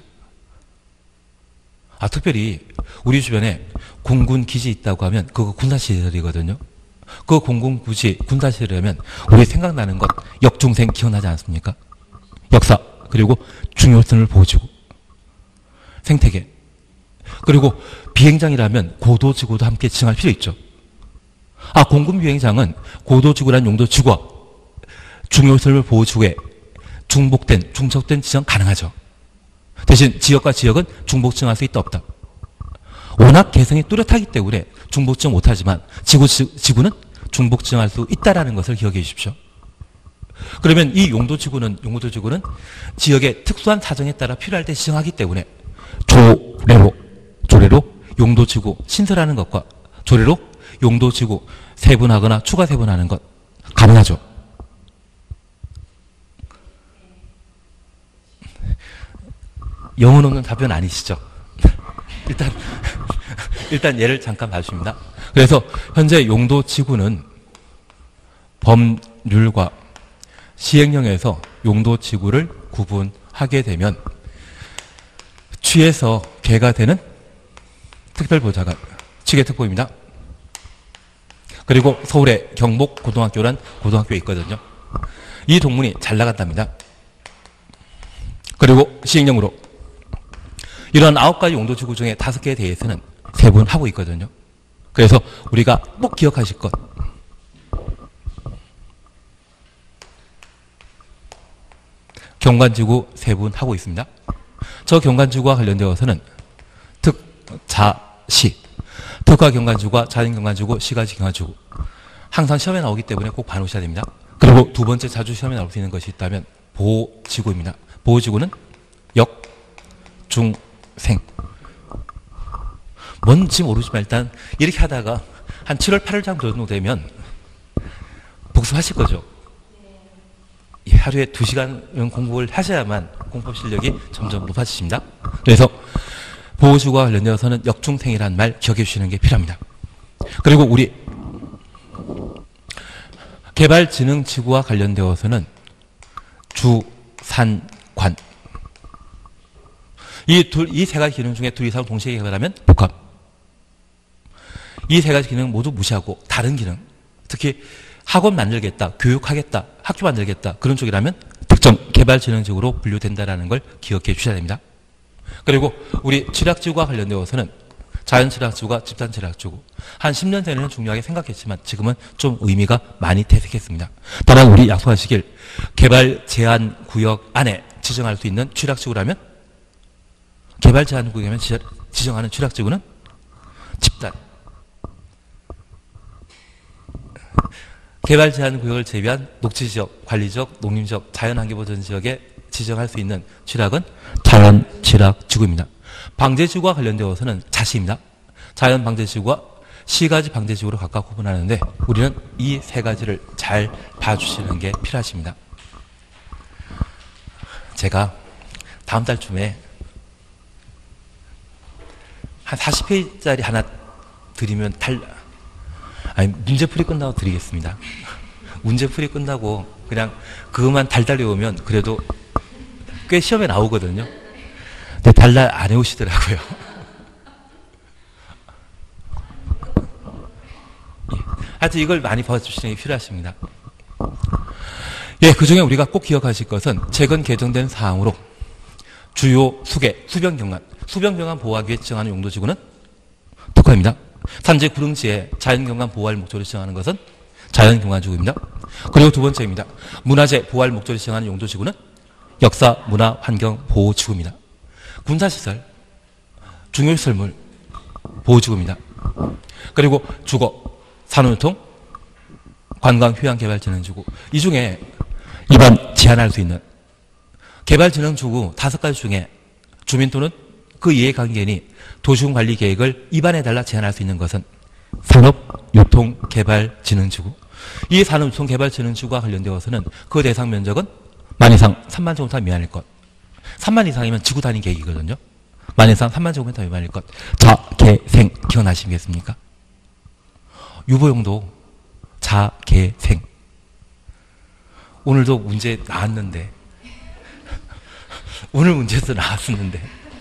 특별히 우리 주변에 공군 기지 있다고 하면 그거 군사시설이거든요. 그 공군 기지 군사시설이라면 우리 생각나는 것 역중생 기억나지 않습니까? 역사 그리고 중요성을 보여주고 생태계 그리고 비행장이라면 고도지구도 함께 지정할 필요 있죠. 공군 비행장은 고도지구란 용도 지구와 중요성을 보호지구에 중첩된 지정 가능하죠. 대신 지역과 지역은 중복 지정할 수 있다 없다. 워낙 개성이 뚜렷하기 때문에 중복 지정 못하지만 지구는 중복 지정할 수 있다는 것을 기억해 주십시오. 그러면 이 용도지구는 지역의 특수한 사정에 따라 필요할 때 지정하기 때문에 조례로 용도지구 신설하는 것과 조례로 용도지구 세분하거나 추가 세분하는 것 가능하죠? 영혼 없는 답변 아니시죠? 일단 예를 잠깐 봐주십니다. 그래서 현재 용도지구는 법률과 시행령에서 용도지구를 구분하게 되면 취에서 개가 되는 특별보좌관 취계특보입니다. 그리고 서울에 경복고등학교란 고등학교에 있거든요. 이 동문이 잘 나간답니다. 그리고 시행령으로 이런 9가지 용도지구 중에 5개에 대해서는 세분하고 있거든요. 그래서 우리가 꼭 기억하실 것, 경관지구 세분하고 있습니다. 저 경관지구와 관련되어서는 특자시, 특화경관지구와 자연경관지구, 시가지경관지구 항상 시험에 나오기 때문에 꼭 봐놓으셔야 됩니다. 그리고 두 번째 자주 시험에 나올 수 있는 것이 있다면 보호지구입니다. 보호지구는 역, 중, 생. 뭔지 모르지만 일단 이렇게 하다가 한 7월, 8월 정도 되면 복습하실 거죠. 하루에 2시간 공부를 하셔야만 공법 실력이 점점 높아지십니다. 그래서 보호지구와 관련되어서는 역중생이라는 말 기억해 주시는 게 필요합니다. 그리고 우리 개발진흥지구와 관련되어서는 주, 산, 관. 이 세 가지 기능 중에 둘 이상을 동시에 개발하면 복합. 이 세 가지 기능 모두 무시하고 다른 기능, 특히 학원 만들겠다, 교육하겠다, 학교 만들겠다 그런 쪽이라면 특정 개발진흥지구로 분류된다는 걸 기억해 주셔야 됩니다. 그리고 우리 취락지구와 관련되어서는 자연취락지구와 집단취락지구 한 10년 전에는 중요하게 생각했지만 지금은 좀 의미가 많이 퇴색했습니다. 다만 우리 약속하시길 개발 제한 구역 안에 지정할 수 있는 취락지구라면 개발 제한 구역에 지정하는 취락지구는 집단. 개발 제한 구역을 제외한 녹지지역, 관리지역, 농림지역, 자연환경보전 지역에 지정할 수 있는 취락은 자연취락지구입니다. 방제지구와 관련되어서는 자시입니다. 자연방제지구와 시가지 방제지구로 각각 구분하는데 우리는 이 세 가지를 잘 봐주시는 게 필요하십니다. 제가 다음 달쯤에 한 40페이지짜리 하나 드리면 문제풀이 끝나고 드리겠습니다. 문제풀이 끝나고 그냥 그것만 달달 외우면 그래도 꽤 시험에 나오거든요. 근데 달달 안 외우시더라고요. 예. 하여튼 이걸 많이 봐주시는 게 필요하십니다. 예, 그 중에 우리가 꼭 기억하실 것은 최근 개정된 사항으로 주요 수계, 수변경관, 수변경관 보호하기 위해 지정하는 용도지구는 특화입니다. 산지 구릉지에 자연경관 보호할 목적으로 지정하는 것은 자연경관지구입니다. 그리고 두 번째입니다. 문화재 보호할 목적으로 지정하는 용도지구는 역사, 문화, 환경 보호지구입니다. 군사시설, 중요시설물 보호지구입니다. 그리고 주거, 산업유통, 관광, 휴양개발진흥지구 이 중에 이번 제한할 수 있는 개발진흥지구 5가지 중에 주민 또는 그 이해관계인이 도시군관리계획을 입안해달라 제한할 수 있는 것은 산업유통개발진흥지구. 이 산업유통개발진흥지구와 관련되어서는 그 대상 면적은 만 이상 3만 제곱미터 미만일 것. 3만 이상이면 지구 단위 계획이거든요. 만 이상 3만 제곱미터 미만일 것. 자개생 기억나시겠습니까? 유보용도 자개생. 오늘도 문제 나왔는데 오늘 문제에서 나왔었는데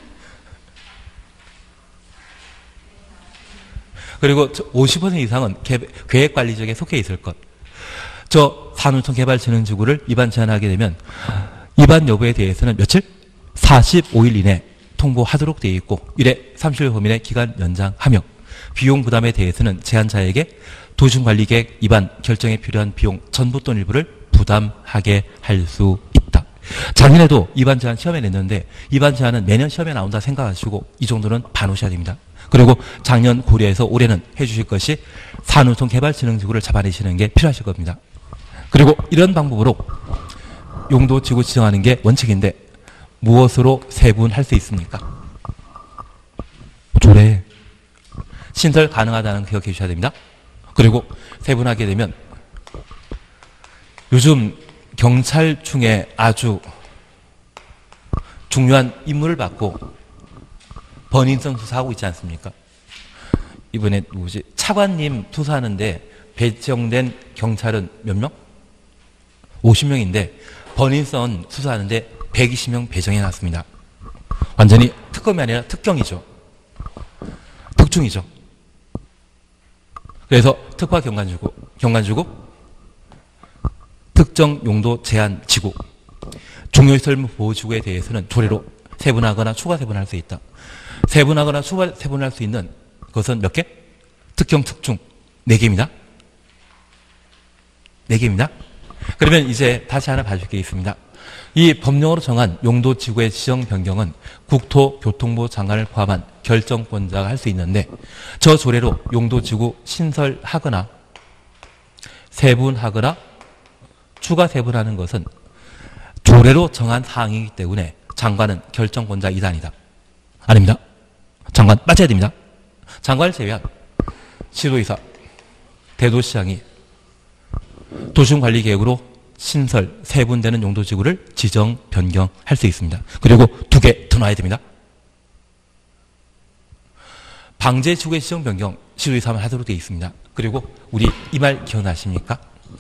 그리고 50% 이상은 계획관리적에 속해 있을 것. 저 산업유통개발진흥지구를 입안 제한하게 되면 입안 여부에 대해서는 며칠? 45일 이내 통보하도록 되어 있고 1회 30일 범위 내 기간 연장하며 비용 부담에 대해서는 제한자에게 도시군관리계획 입안 결정에 필요한 비용 전부 또는 일부를 부담하게 할 수 있다. 작년에도 입안 제한 시험에 냈는데 입안 제한은 매년 시험에 나온다 생각하시고 이 정도는 봐놓으셔야 됩니다. 그리고 작년 고려해서 올해는 해주실 것이 산업유통개발진흥지구를 잡아내시는 게 필요하실 겁니다. 그리고 이런 방법으로 용도지구 지정하는 게 원칙인데 무엇으로 세분할 수 있습니까? 조례. 신설 가능하다는 거 기억해 주셔야 됩니다. 그리고 세분하게 되면 요즘 경찰 중에 아주 중요한 임무를 받고 버닝썬 수사하고 있지 않습니까? 이번에 누구지? 차관님 수사하는데 배정된 경찰은 몇 명? 50명인데 버닝썬 수사하는데 120명 배정해 놨습니다. 완전히 특검이 아니라 특경이죠. 특중이죠. 그래서 특화 경관지구, 특정 용도 제한 지구, 중요시설 보호지구에 대해서는 조례로 세분하거나 추가 세분할 수 있다. 세분하거나 추가 세분할 수 있는 것은 몇 개? 특경, 특중 4개입니다. 4개입니다. 그러면 이제 다시 하나 봐줄 게 있습니다. 이 법령으로 정한 용도지구의 지정 변경은 국토교통부 장관을 포함한 결정권자가 할 수 있는데 저 조례로 용도지구 신설하거나 세분하거나 추가 세분하는 것은 조례로 정한 사항이기 때문에 장관은 결정권자 이단이다. 아닙니다. 장관 빠져야 됩니다. 장관을 제외한 시도의사, 대도시장이 도시관리계획으로 신설, 세분되는 용도지구를 지정, 변경할 수 있습니다. 그리고 2개 더 놔야 됩니다. 방제지구의 지정, 변경, 시도의사만 하도록 되어 있습니다. 그리고 우리 이 말 기억나십니까?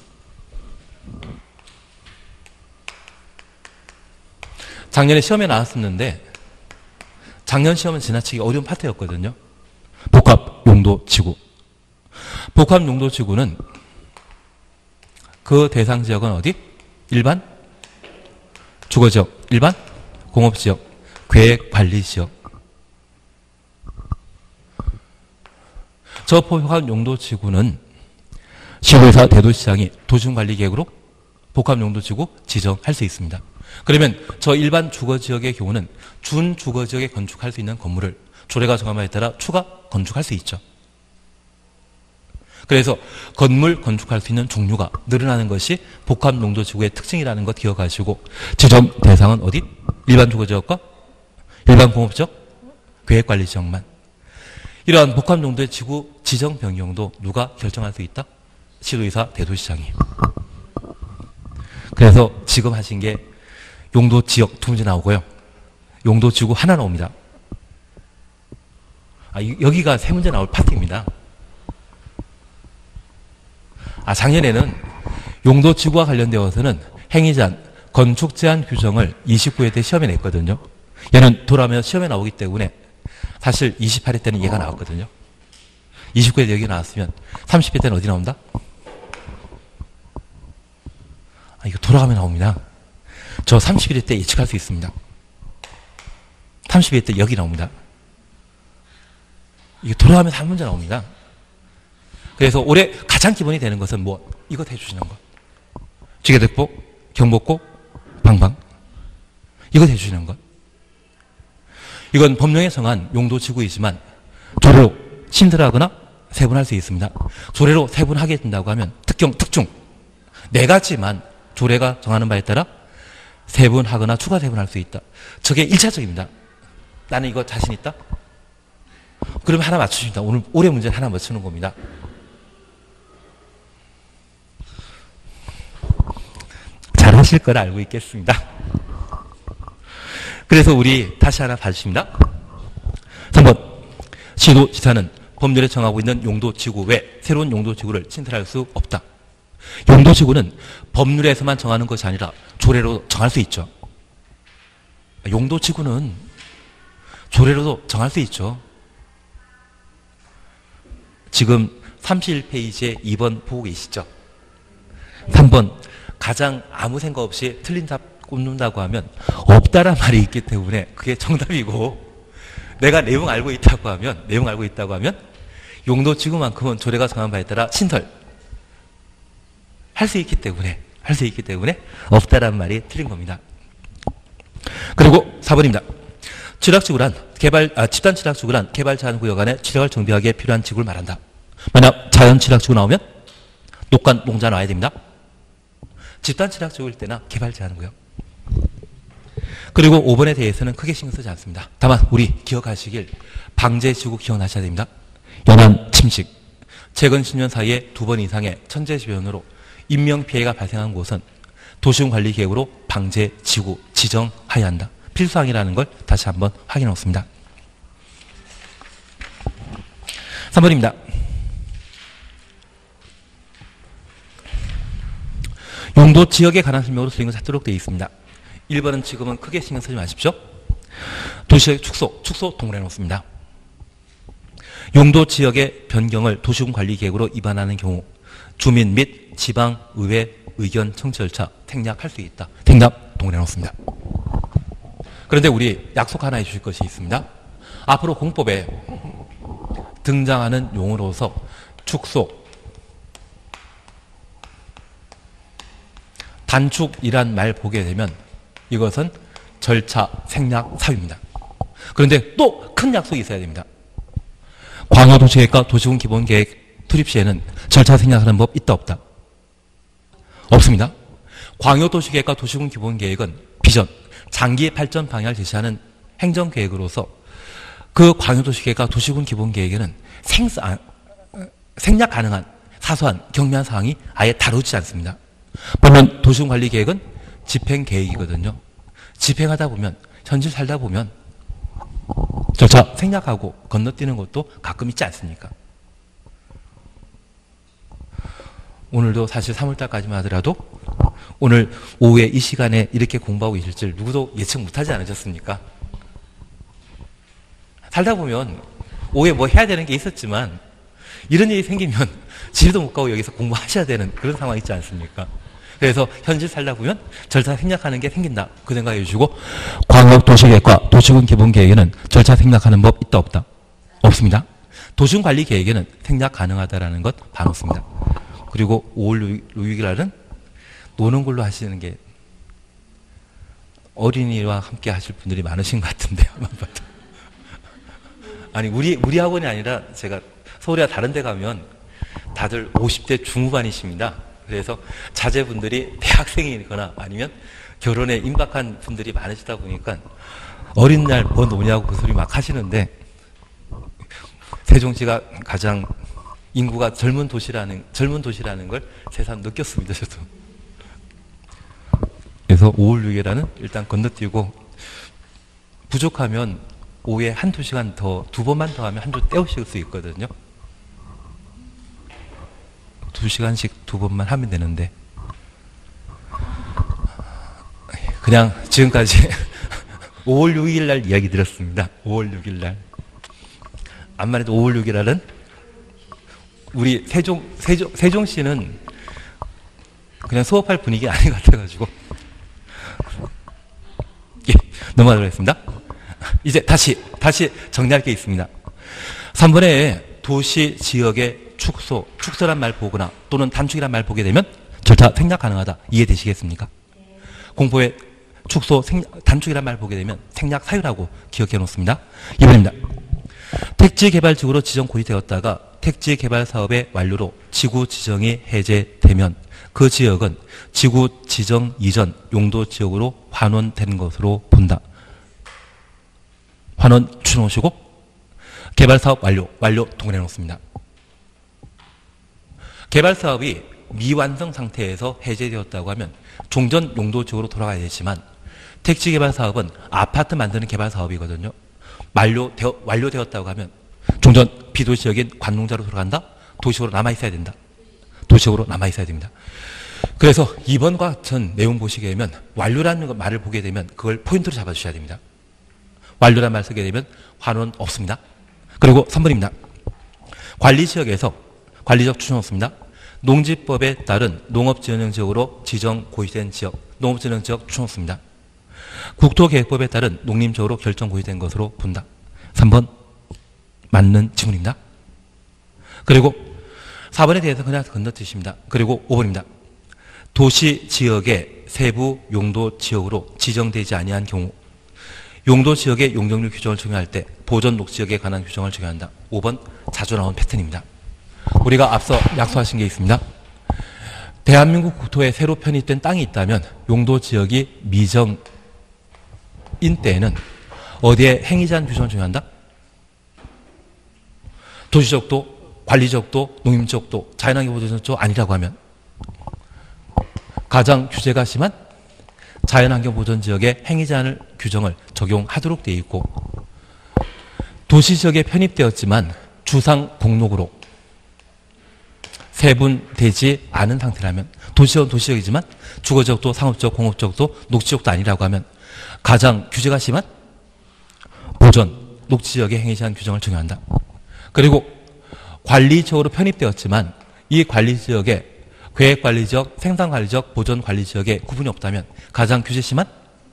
작년에 시험에 나왔었는데 작년 시험은 지나치기 어려운 파트였거든요. 복합용도지구. 복합용도지구는 그 대상 지역은 어디? 일반 주거지역, 일반 공업지역, 계획관리지역. 저 복합용도지구는 시도의사, 대도시장이 도시관리계획으로 복합용도지구 지정할 수 있습니다. 그러면 저 일반 주거지역의 경우는 준주거지역에 건축할 수 있는 건물을 조례가 정한 바에 따라 추가 건축할 수 있죠. 그래서 건물 건축할 수 있는 종류가 늘어나는 것이 복합용도지구의 특징이라는 것 기억하시고 지정 대상은 어디? 일반 주거지역과 일반 공업지역, 계획관리지역만. 이러한 복합용도의 지구 지정 변경도 누가 결정할 수 있다? 시도의사, 대도시장이. 그래서 지금 하신 게 용도지역 2문제 나오고요. 용도지구 하나 나옵니다. 여기가 3문제 나올 파트입니다. 작년에는 용도지구와 관련되어서는 행위제한, 건축제한 규정을 29회 때 시험에 냈거든요. 얘는 돌아오면 시험에 나오기 때문에 사실 28회 때는 얘가 나왔거든요. 29회 때 여기 나왔으면 30회 때는 어디 나온다? 이거 돌아가면 나옵니다. 저 31회 때 예측할 수 있습니다. 32회 때 여기 나옵니다. 이게 돌아가면 3문제 나옵니다. 그래서 올해 가장 기본이 되는 것은 뭐 이것 해주시는 것. 지게대폭, 경복고, 방방. 이것 해주시는 것. 이건 법령에 정한 용도지구이지만 조례로 신설하거나 세분할 수 있습니다. 조례로 세분하게 된다고 하면 특경, 특중 4가지만 조례가 정하는 바에 따라 세분하거나 추가 세분할 수 있다. 저게 1차적입니다. 나는 이거 자신 있다? 그러면 하나 맞추십니다. 오늘 올해 문제는 하나 맞추는 겁니다. 잘 하실 거라 알고 있겠습니다. 그래서 우리 다시 하나 봐주십니다. 3번 시도지사는 법률에 정하고 있는 용도지구 외 새로운 용도지구를 신설할 수 없다. 용도지구는 법률에서만 정하는 것이 아니라 조례로 정할 수 있죠. 용도지구는 조례로도 정할 수 있죠. 지금 31페이지에 2번 보고 계시죠? 3번 가장 아무 생각 없이 틀린 답 꼽는다고 하면 없다란 말이 있기 때문에 그게 정답이고 내가 내용 알고 있다고 하면 용도지구만큼은 조례가 정한 바에 따라 신설 할 수 있기 때문에 없다란 말이 틀린 겁니다. 그리고 4번입니다. 집단 취락지구란 개발 제한 구역 안에 취락을 정비하기에 필요한 지구를 말한다. 만약 자연 취락지구 나오면 녹간 농자 나와야 됩니다. 집단 취락지구일 때나 개발 제한 구역. 그리고 5번에 대해서는 크게 신경 쓰지 않습니다. 다만 우리 기억하시길 방제지구 기억나셔야 됩니다. 연안 침식, 최근 10년 사이에 2번 이상의 천재지변으로 인명피해가 발생한 곳은 도시군관리계획으로 방제 지구 지정하여야 한다. 필수항이라는 걸 다시 한번 확인해 놓습니다. 3번입니다. 용도 지역에 관한 설명으로 수행을 찾도록 되어 있습니다. 1번은 지금은 크게 신경 쓰지 마십시오. 도시의 축소 동그래 놓습니다. 용도 지역의 변경을 도시군 관리 계획으로 위반하는 경우 주민 및 지방의회 의견 청취 절차 생략할 수 있다. 생략 동그래 놓습니다. 그런데 우리 약속 하나 해주실 것이 있습니다. 앞으로 공법에 등장하는 용어로서 축소, 단축이란 말 보게 되면 이것은 절차 생략 사유입니다. 그런데 또 큰 약속이 있어야 됩니다. 광역도시계획과 도시군 기본계획 투입 시에는 절차 생략하는 법 있다 없다? 없습니다. 광역도시계획과 도시군 기본계획은 비전, 장기 발전 방향을 제시하는 행정계획으로서 그 광역도시계획과 도시군 기본계획에는 생략 가능한 사소한 경미한 사항이 아예 다루지 않습니다. 물론 도시군관리계획은 집행계획이거든요. 집행하다 보면, 현실 살다 보면 절차 생략하고 건너뛰는 것도 가끔 있지 않습니까? 오늘도 사실 3월달까지만 하더라도 오늘 오후에 이 시간에 이렇게 공부하고 있을 줄 누구도 예측 못하지 않으셨습니까? 살다 보면 오후에 뭐 해야 되는 게 있었지만 이런 일이 생기면 집에도 못 가고 여기서 공부하셔야 되는 그런 상황이 있지 않습니까? 그래서 현실 살다 보면 절차 생략하는 게 생긴다. 그 생각해 주시고 광역도시계획과 도시군 기본계획에는 절차 생략하는 법 있다 없다? 없습니다. 도시군관리계획에는 생략 가능하다라는 것 봐놓습니다. 그리고 5월 6일 날은 노는 걸로 하시는 게 어린이와 함께 하실 분들이 많으신 것 같은데요. 아니 우리 학원이 아니라 제가 서울이나 다른 데 가면 다들 50대 중후반이십니다. 그래서 자제분들이 대학생이거나 아니면 결혼에 임박한 분들이 많으시다 보니까 어린 날 뭐 노냐고 그 소리 막 하시는데 세종시가 가장 인구가 젊은 도시라는 걸 새삼 느꼈습니다. 저도. 그래서 5월 6일에는 일단 건너뛰고 부족하면 오후에 한두 시간 더, 2번만 더 하면 한 주 떼우실 수 있거든요. 2시간씩 2번만 하면 되는데 그냥 지금까지 5월 6일 날 이야기 드렸습니다. 5월 6일 날. 암만 해도 5월 6일 날은 우리 세종시는 그냥 수업할 분위기 아닌 것 같아가지고 예, 넘어가도록 하겠습니다. 이제 다시 정리할 게 있습니다. 3번에 도시 지역의 축소란 말 보거나 또는 단축이란 말 보게 되면 절차 생략 가능하다. 이해되시겠습니까? 공포에 단축이란 말 보게 되면 생략 사유라고 기억해 놓습니다. 2번입니다. 택지개발지구로 지정 고지되었다가 택지개발 사업의 완료로 지구 지정이 해제되면 그 지역은 지구 지정 이전 용도 지역으로 환원된 것으로 본다. 환원 추놓으시고 개발사업 완료 동그래 놓습니다. 개발사업이 미완성 상태에서 해제되었다고 하면 종전 용도 지역으로 돌아가야 되지만 택지개발사업은 아파트 만드는 개발사업이거든요. 완료되었다고 하면 종전 비도시적인 관농자로 돌아간다? 도시로 남아있어야 된다. 도시적으로 남아있어야 됩니다. 그래서 2번과 같은 내용 보시게 되면 완료라는 말을 보게 되면 그걸 포인트로 잡아주셔야 됩니다. 완료라는 말 쓰게 되면 환원 없습니다. 그리고 3번입니다. 관리지역에서 관리적 추천 없습니다. 농지법에 따른 농업지원지역으로 지정 고지된 지역, 농업지원지역 추천 없습니다. 국토계획법에 따른 농림지역으로 결정 고지된 것으로 본다. 3번 맞는 지문입니다. 그리고 4번에 대해서 그냥 건너뛰십니다. 그리고 5번입니다. 도시지역의 세부 용도지역으로 지정되지 아니한 경우 용도지역의 용적률 규정을 적용할 때 보전 녹지역에 관한 규정을 적용한다. 5번 자주 나온 패턴입니다. 우리가 앞서 약속하신 게 있습니다. 대한민국 국토에 새로 편입된 땅이 있다면 용도지역이 미정인 때에는 어디에 행위자한 규정을 적용한다? 도시적도, 관리적도, 농림적도, 자연환경보전도 아니라고 하면 가장 규제가 심한 자연환경보전지역의 행위 제한 규정을 적용하도록 되어 있고, 도시지역에 편입되었지만 주상 목록으로 세분되지 않은 상태라면, 도시지역은 도시지역이지만 주거지역도 상업지역, 공업지역도 녹지지역도 아니라고 하면 가장 규제가 심한 보전, 녹지지역의 행위 제한 규정을 적용한다. 그리고 관리지역으로 편입되었지만 이 관리지역에 계획관리지역, 생산관리지역, 보전관리지역에 구분이 없다면 가장 규제 심한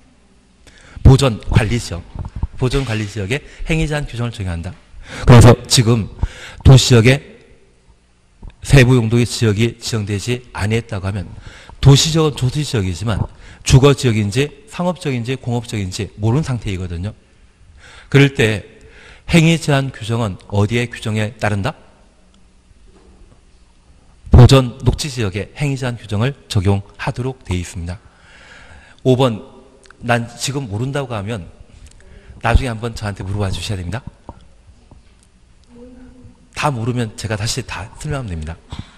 보전관리지역, 보전관리지역의 행위 제한 규정을 적용한다. 그래서 지금 도시지역에 세부 용도의 지역이 지정되지 아니했다고 하면 도시지역은 도시지역이지만 주거지역인지 상업지역인지 공업지역인지 모르는 상태이거든요. 그럴 때 행위 제한 규정은 어디에 규정에 따른다? 보전 녹지지역의 행위 제한 규정을 적용하도록 되어 있습니다. 5번, 난 지금 모른다고 하면 나중에 한번 저한테 물어봐 주셔야 됩니다. 다 모르면 제가 다시 다 설명하면 됩니다.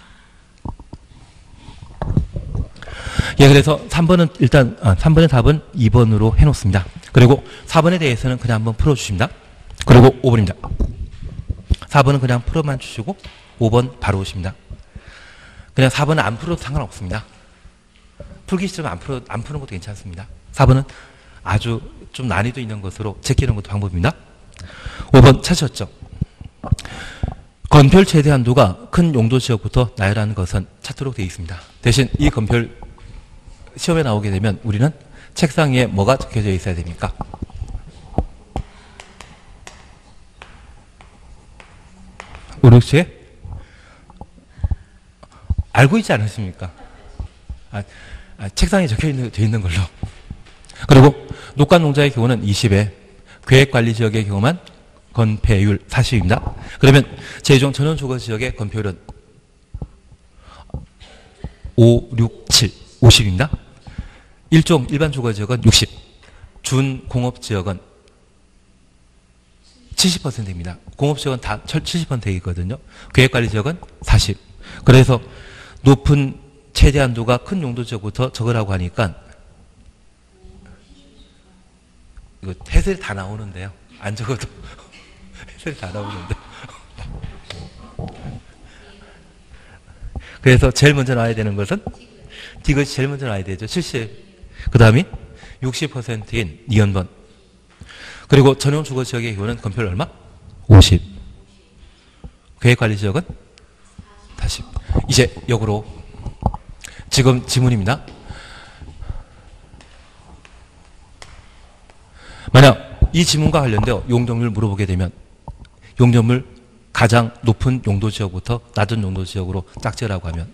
예, 그래서 3번은 일단 3번의 답은 2번으로 해놓습니다. 그리고 4번에 대해서는 그냥 한번 풀어주십니다. 그리고 5번입니다. 4번은 그냥 풀어만 주시고 5번 바로 오십니다. 그냥 4번은 안 풀어도 상관없습니다. 풀기 싫으면 안 푸는 것도 괜찮습니다. 4번은 아주 좀 난이도 있는 것으로 제끼는 것도 방법입니다. 5번 찾으셨죠? 건별 최대 한도가 큰 용도 지역부터 나열하는 것은 찾도록 되어 있습니다. 대신 이 건별 시험에 나오게 되면 우리는 책상 위에 뭐가 적혀져 있어야 됩니까? 우르치에 알고 있지 않으십니까? 책상에 적혀 있는 걸로. 그리고 녹간농자의 경우는 20에, 계획관리지역의 경우만 건폐율 40입니다. 그러면 제2종 전원주거지역의 건폐율은 5, 6, 7, 50입니다. 1종 일반주거지역은 60, 준공업지역은 70%입니다. 공업지역은 다 70%이거든요. 계획관리지역은 40. 그래서 높은 최대 한도가 큰 용도지역부터 적으라고 하니까 이거 해설이 다 나오는데요. 안 적어도 해설이 다 나오는데. 그래서 제일 먼저 나와야 되는 것은 이것이 제일 먼저 나와야 되죠. 70. 그 다음이 60%인 니은번. 그리고 전용 주거지역의 경우는 건폐율 얼마? 50. 계획관리지역은 40. 이제 역으로 지금 지문입니다. 만약 이 지문과 관련되어 용적률 물어보게 되면 용적률 가장 높은 용도지역부터 낮은 용도지역으로 짝지으라고 하면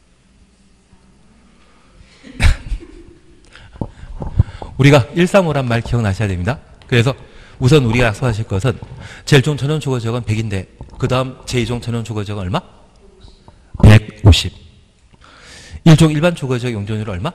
우리가 135란 말 기억나셔야 됩니다. 그래서 우선 우리가 약속하실 것은 제1종 전원주거지역은 100인데 그 다음 제2종 전원주거지역은 얼마? 150. 1종 일반주거지역 용적률은 얼마?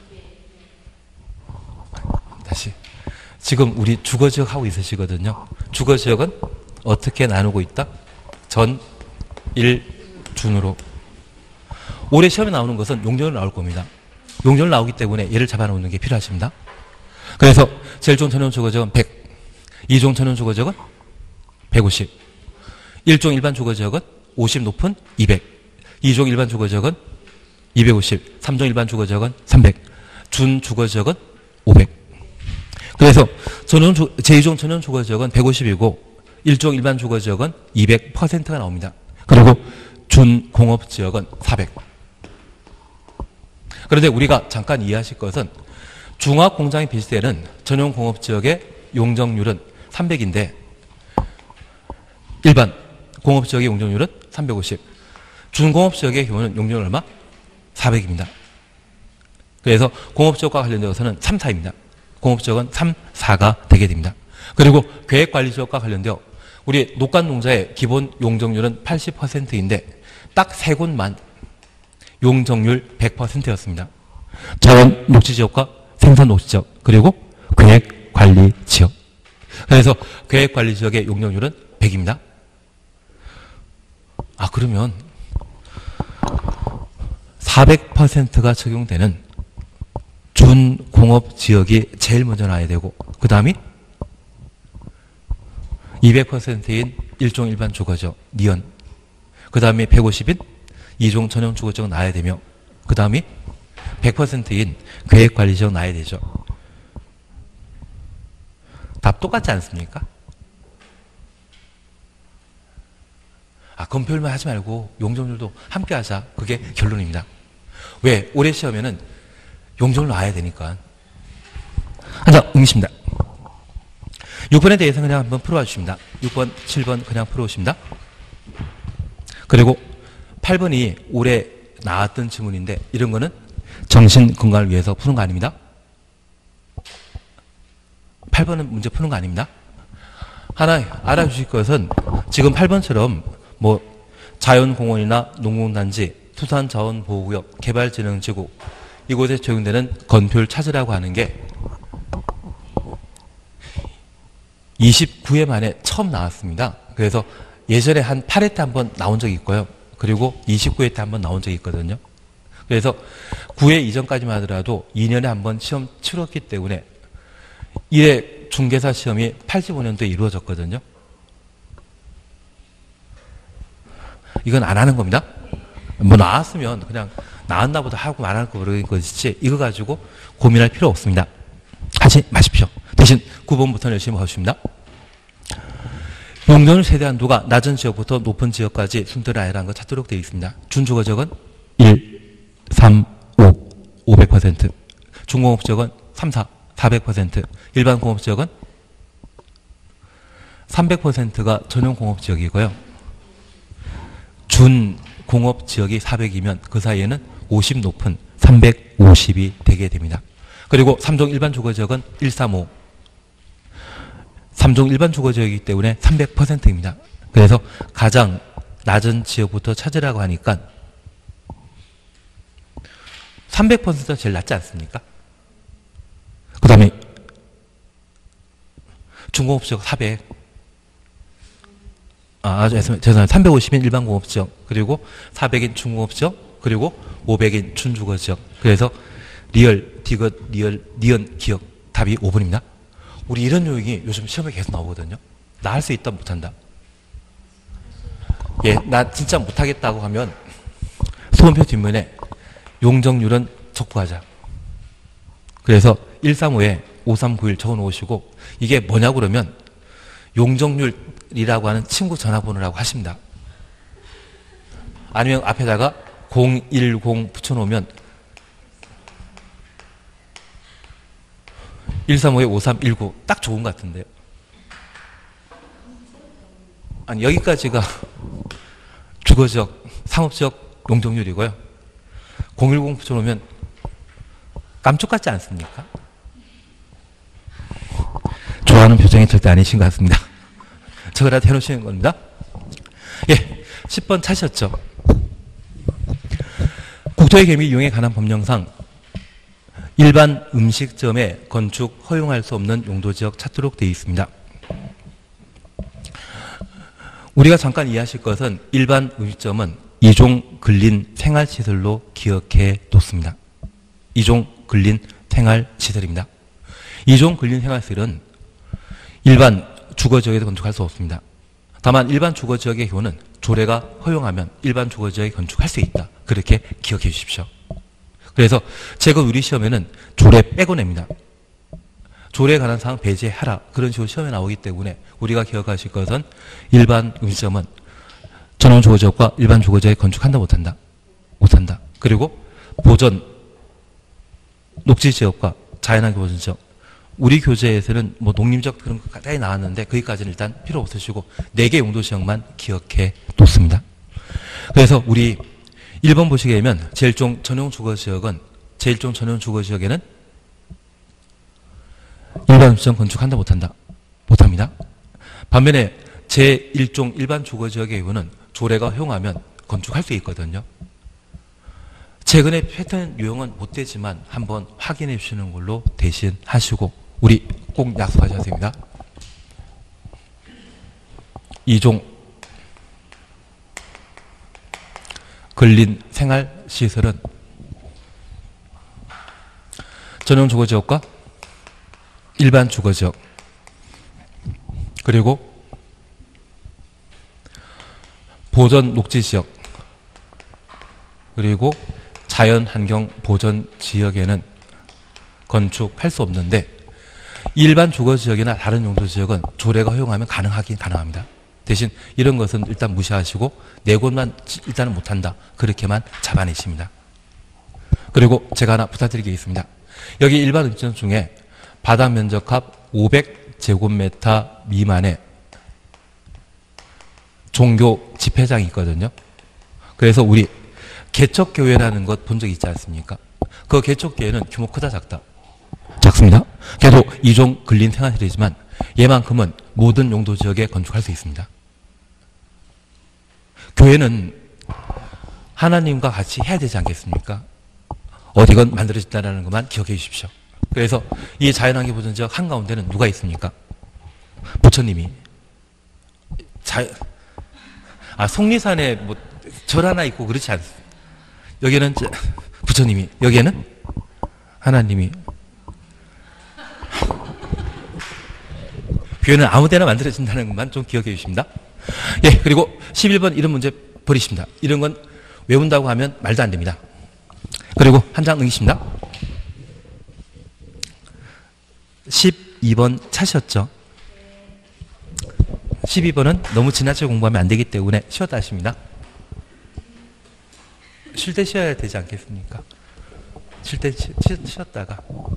다시. 지금 우리 주거지역 하고 있으시거든요. 주거지역은 어떻게 나누고 있다? 전, 일, 준으로. 올해 시험에 나오는 것은 용적률 나올 겁니다. 용적률 나오기 때문에 얘를 잡아놓는 게 필요하십니다. 그래서 제1종 전원주거지역은 100, 2종 전원주거지역은 150, 1종 일반주거지역은 50 높은 200, 2종 일반주거지역은 250, 3종 일반주거지역은 300, 준주거지역은 500. 그래서 제2종 전원주거지역은 150이고 1종 일반주거지역은 200%가 나옵니다. 그리고 준공업지역은 400. 그런데 우리가 잠깐 이해하실 것은 중화공장이 비실 때는 전용공업지역의 용적률은 300인데 일반 공업지역의 용적률은 350. 준공업지역의 경우는 용적률 얼마? 400입니다. 그래서 공업지역과 관련되어서는 3, 4입니다. 공업지역은 3, 4가 되게 됩니다. 그리고 계획관리지역과 관련되어 우리 녹간농자의 기본 용적률은 80%인데 딱 3곳만 용적률 100%였습니다. 자연 녹지지역과 생산 녹지지역 그리고 계획관리지역. 그래서 계획관리지역의 용적률은 100입니다. 그러면 400%가 적용되는 준공업 지역이 제일 먼저 나와야 되고, 그 다음이 200%인 일종 일반 주거지역, 니은, 그 다음에 150인 이종 전용 주거지역 나와야 되며, 그 다음이 100%인 계획관리지역 나와야 되죠. 답 똑같지 않습니까? 검표율만 하지 말고 용적률도 함께 하자. 그게 결론입니다. 왜? 올해 시험에는 용적률 나와야 되니까. 자, 응시입니다. 6번에 대해서 그냥 한번 풀어봐 주십니다. 6번, 7번 그냥 풀어오십니다. 그리고 8번이 올해 나왔던 지문인데 이런 거는 정신 건강을 위해서 푸는 거 아닙니다. 8번은 문제 푸는 거 아닙니다. 하나 알아주실 것은 지금 8번처럼 뭐 자연공원이나 농공단지, 수산자원보호구역, 개발진흥지구 이곳에 적용되는 건표율 찾으라고 하는 게 29회 만에 처음 나왔습니다. 그래서 예전에 한 8회 때 한번 나온 적이 있고요. 그리고 29회 때 한번 나온 적이 있거든요. 그래서 9회 이전까지만 하더라도 2년에 한번 시험 치렀기 때문에 1회 중개사 시험이 85년도에 이루어졌거든요. 이건 안 하는 겁니다. 뭐 나왔으면 그냥 나왔나 보다 하고 말할 거 그런 것이지 이거 가지고 고민할 필요 없습니다. 하지 마십시오. 대신 9번부터는 열심히 가주십니다. 용적률 세대 한도가 낮은 지역부터 높은 지역까지 순서를 아래라는 거 찾도록 되어 있습니다. 준주거지역은 1, 3, 5, 500%. 중공업지역은 3, 4, 400%. 일반 공업지역은 300%가 전용공업지역이고요. 준공업지역이 400이면 그 사이에는 50 높은 350이 되게 됩니다. 그리고 3종 일반 주거지역은 1, 3, 5. 3종 일반 주거지역이기 때문에 300%입니다. 그래서 가장 낮은 지역부터 찾으라고 하니까 300%가 제일 낮지 않습니까? 그 다음에 중공업지역 400. 죄송합니다. 350인 일반 공업지역, 그리고 400인 중공업지역, 그리고 500인 준주거지역. 그래서 리얼, 디귿, 리얼, 니은, 기억. 답이 5번입니다. 우리 이런 요인이 요즘 시험에 계속 나오거든요. 나 할 수 있다, 못한다. 예, 나 진짜 못하겠다고 하면 소원표 뒷면에 용적률은 적부하자. 그래서 135에 5391 적어 놓으시고 이게 뭐냐고 그러면 용적률이라고 하는 친구 전화번호라고 하십니다. 아니면 앞에다가 010 붙여놓으면 135에 5319 딱 좋은 것 같은데요. 아니 여기까지가 주거지역, 상업지역 용적률이고요. 010 붙여놓으면 깜짝 같지 않습니까? 좋아하는 표정이 절대 아니신 것 같습니다. 저거라도 해놓으시는 겁니다. 예, 10번 찾으셨죠? 국토의 개미 이용에 관한 법령상 일반 음식점에 건축 허용할 수 없는 용도지역 찾도록 되어 있습니다. 우리가 잠깐 이해하실 것은 일반 음식점은 이종 근린 생활시설로 기억해 놓습니다. 이종 근린 생활시설입니다. 이종 근린 생활시설은 일반 주거지역에도 건축할 수 없습니다. 다만 일반 주거지역의 경우는 조례가 허용하면 일반 주거지역에 건축할 수 있다. 그렇게 기억해 주십시오. 그래서 제가 우리 시험에는 조례 빼고 냅니다. 조례에 관한 사항 배제하라. 그런 식으로 시험에 나오기 때문에 우리가 기억하실 것은 일반 음식점은 전용 주거지역과 일반 주거지역에 건축한다 못한다. 못한다. 그리고 보전 녹지지역과 자연환경 보전지역. 우리 교재에서는 뭐 농림적 그런 것까지 나왔는데 거기까지는 일단 필요 없으시고 4개 용도지역만 기억해 놓습니다. 그래서 우리 1번 보시게 되면 제1종 전용 주거지역은 제1종 전용 주거지역에는 일반 음식점 건축한다 못한다? 못합니다. 반면에 제1종 일반 주거지역의 경우는 조례가 허용하면 건축할 수 있거든요. 최근에 패턴 유형은 못 되지만 한번 확인해 주시는 걸로 대신 하시고 우리 꼭 약속하셔야 됩니다. 2종 근린 생활시설은 전용 주거지역과 일반 주거지역, 그리고 보전 녹지지역, 그리고 자연환경 보전 지역에는 건축할 수 없는데, 일반 주거지역이나 다른 용도지역은 조례가 허용하면 가능하긴 가능합니다. 대신 이런 것은 일단 무시하시고 네 곳만 일단은 못한다, 그렇게만 잡아내십니다. 그리고 제가 하나 부탁드리겠습니다. 여기 일반 입지역 중에 바닥 면적합 500제곱미터 미만의 종교 집회장이 있거든요. 그래서 우리 개척교회라는 것 본 적 있지 않습니까? 그 개척교회는 규모 크다 작다? 작습니다. 그래도 이종 근린 생활시설이지만 얘만큼은 모든 용도 지역에 건축할 수 있습니다. 교회는 하나님과 같이 해야 되지 않겠습니까? 어디건 만들어진다는 것만 기억해 주십시오. 그래서 이 자연환경 보전 지역 한가운데는 누가 있습니까? 부처님이. 속리산에 뭐 절 하나 있고 그렇지 않습니다. 여기는 부처님이, 여기에는 하나님이. 교회는 아무 데나 만들어진다는 것만 좀 기억해 주십니다. 예, 그리고 11번 이런 문제 버리십니다. 이런 건 외운다고 하면 말도 안 됩니다. 그리고 한 장 넘기십니다. 12번 차셨죠? 12번은 너무 지나치게 공부하면 안 되기 때문에 쉬었다 하십니다. 쉴 때 쉬어야 되지 않겠습니까? 쉴 때 쉬었다가.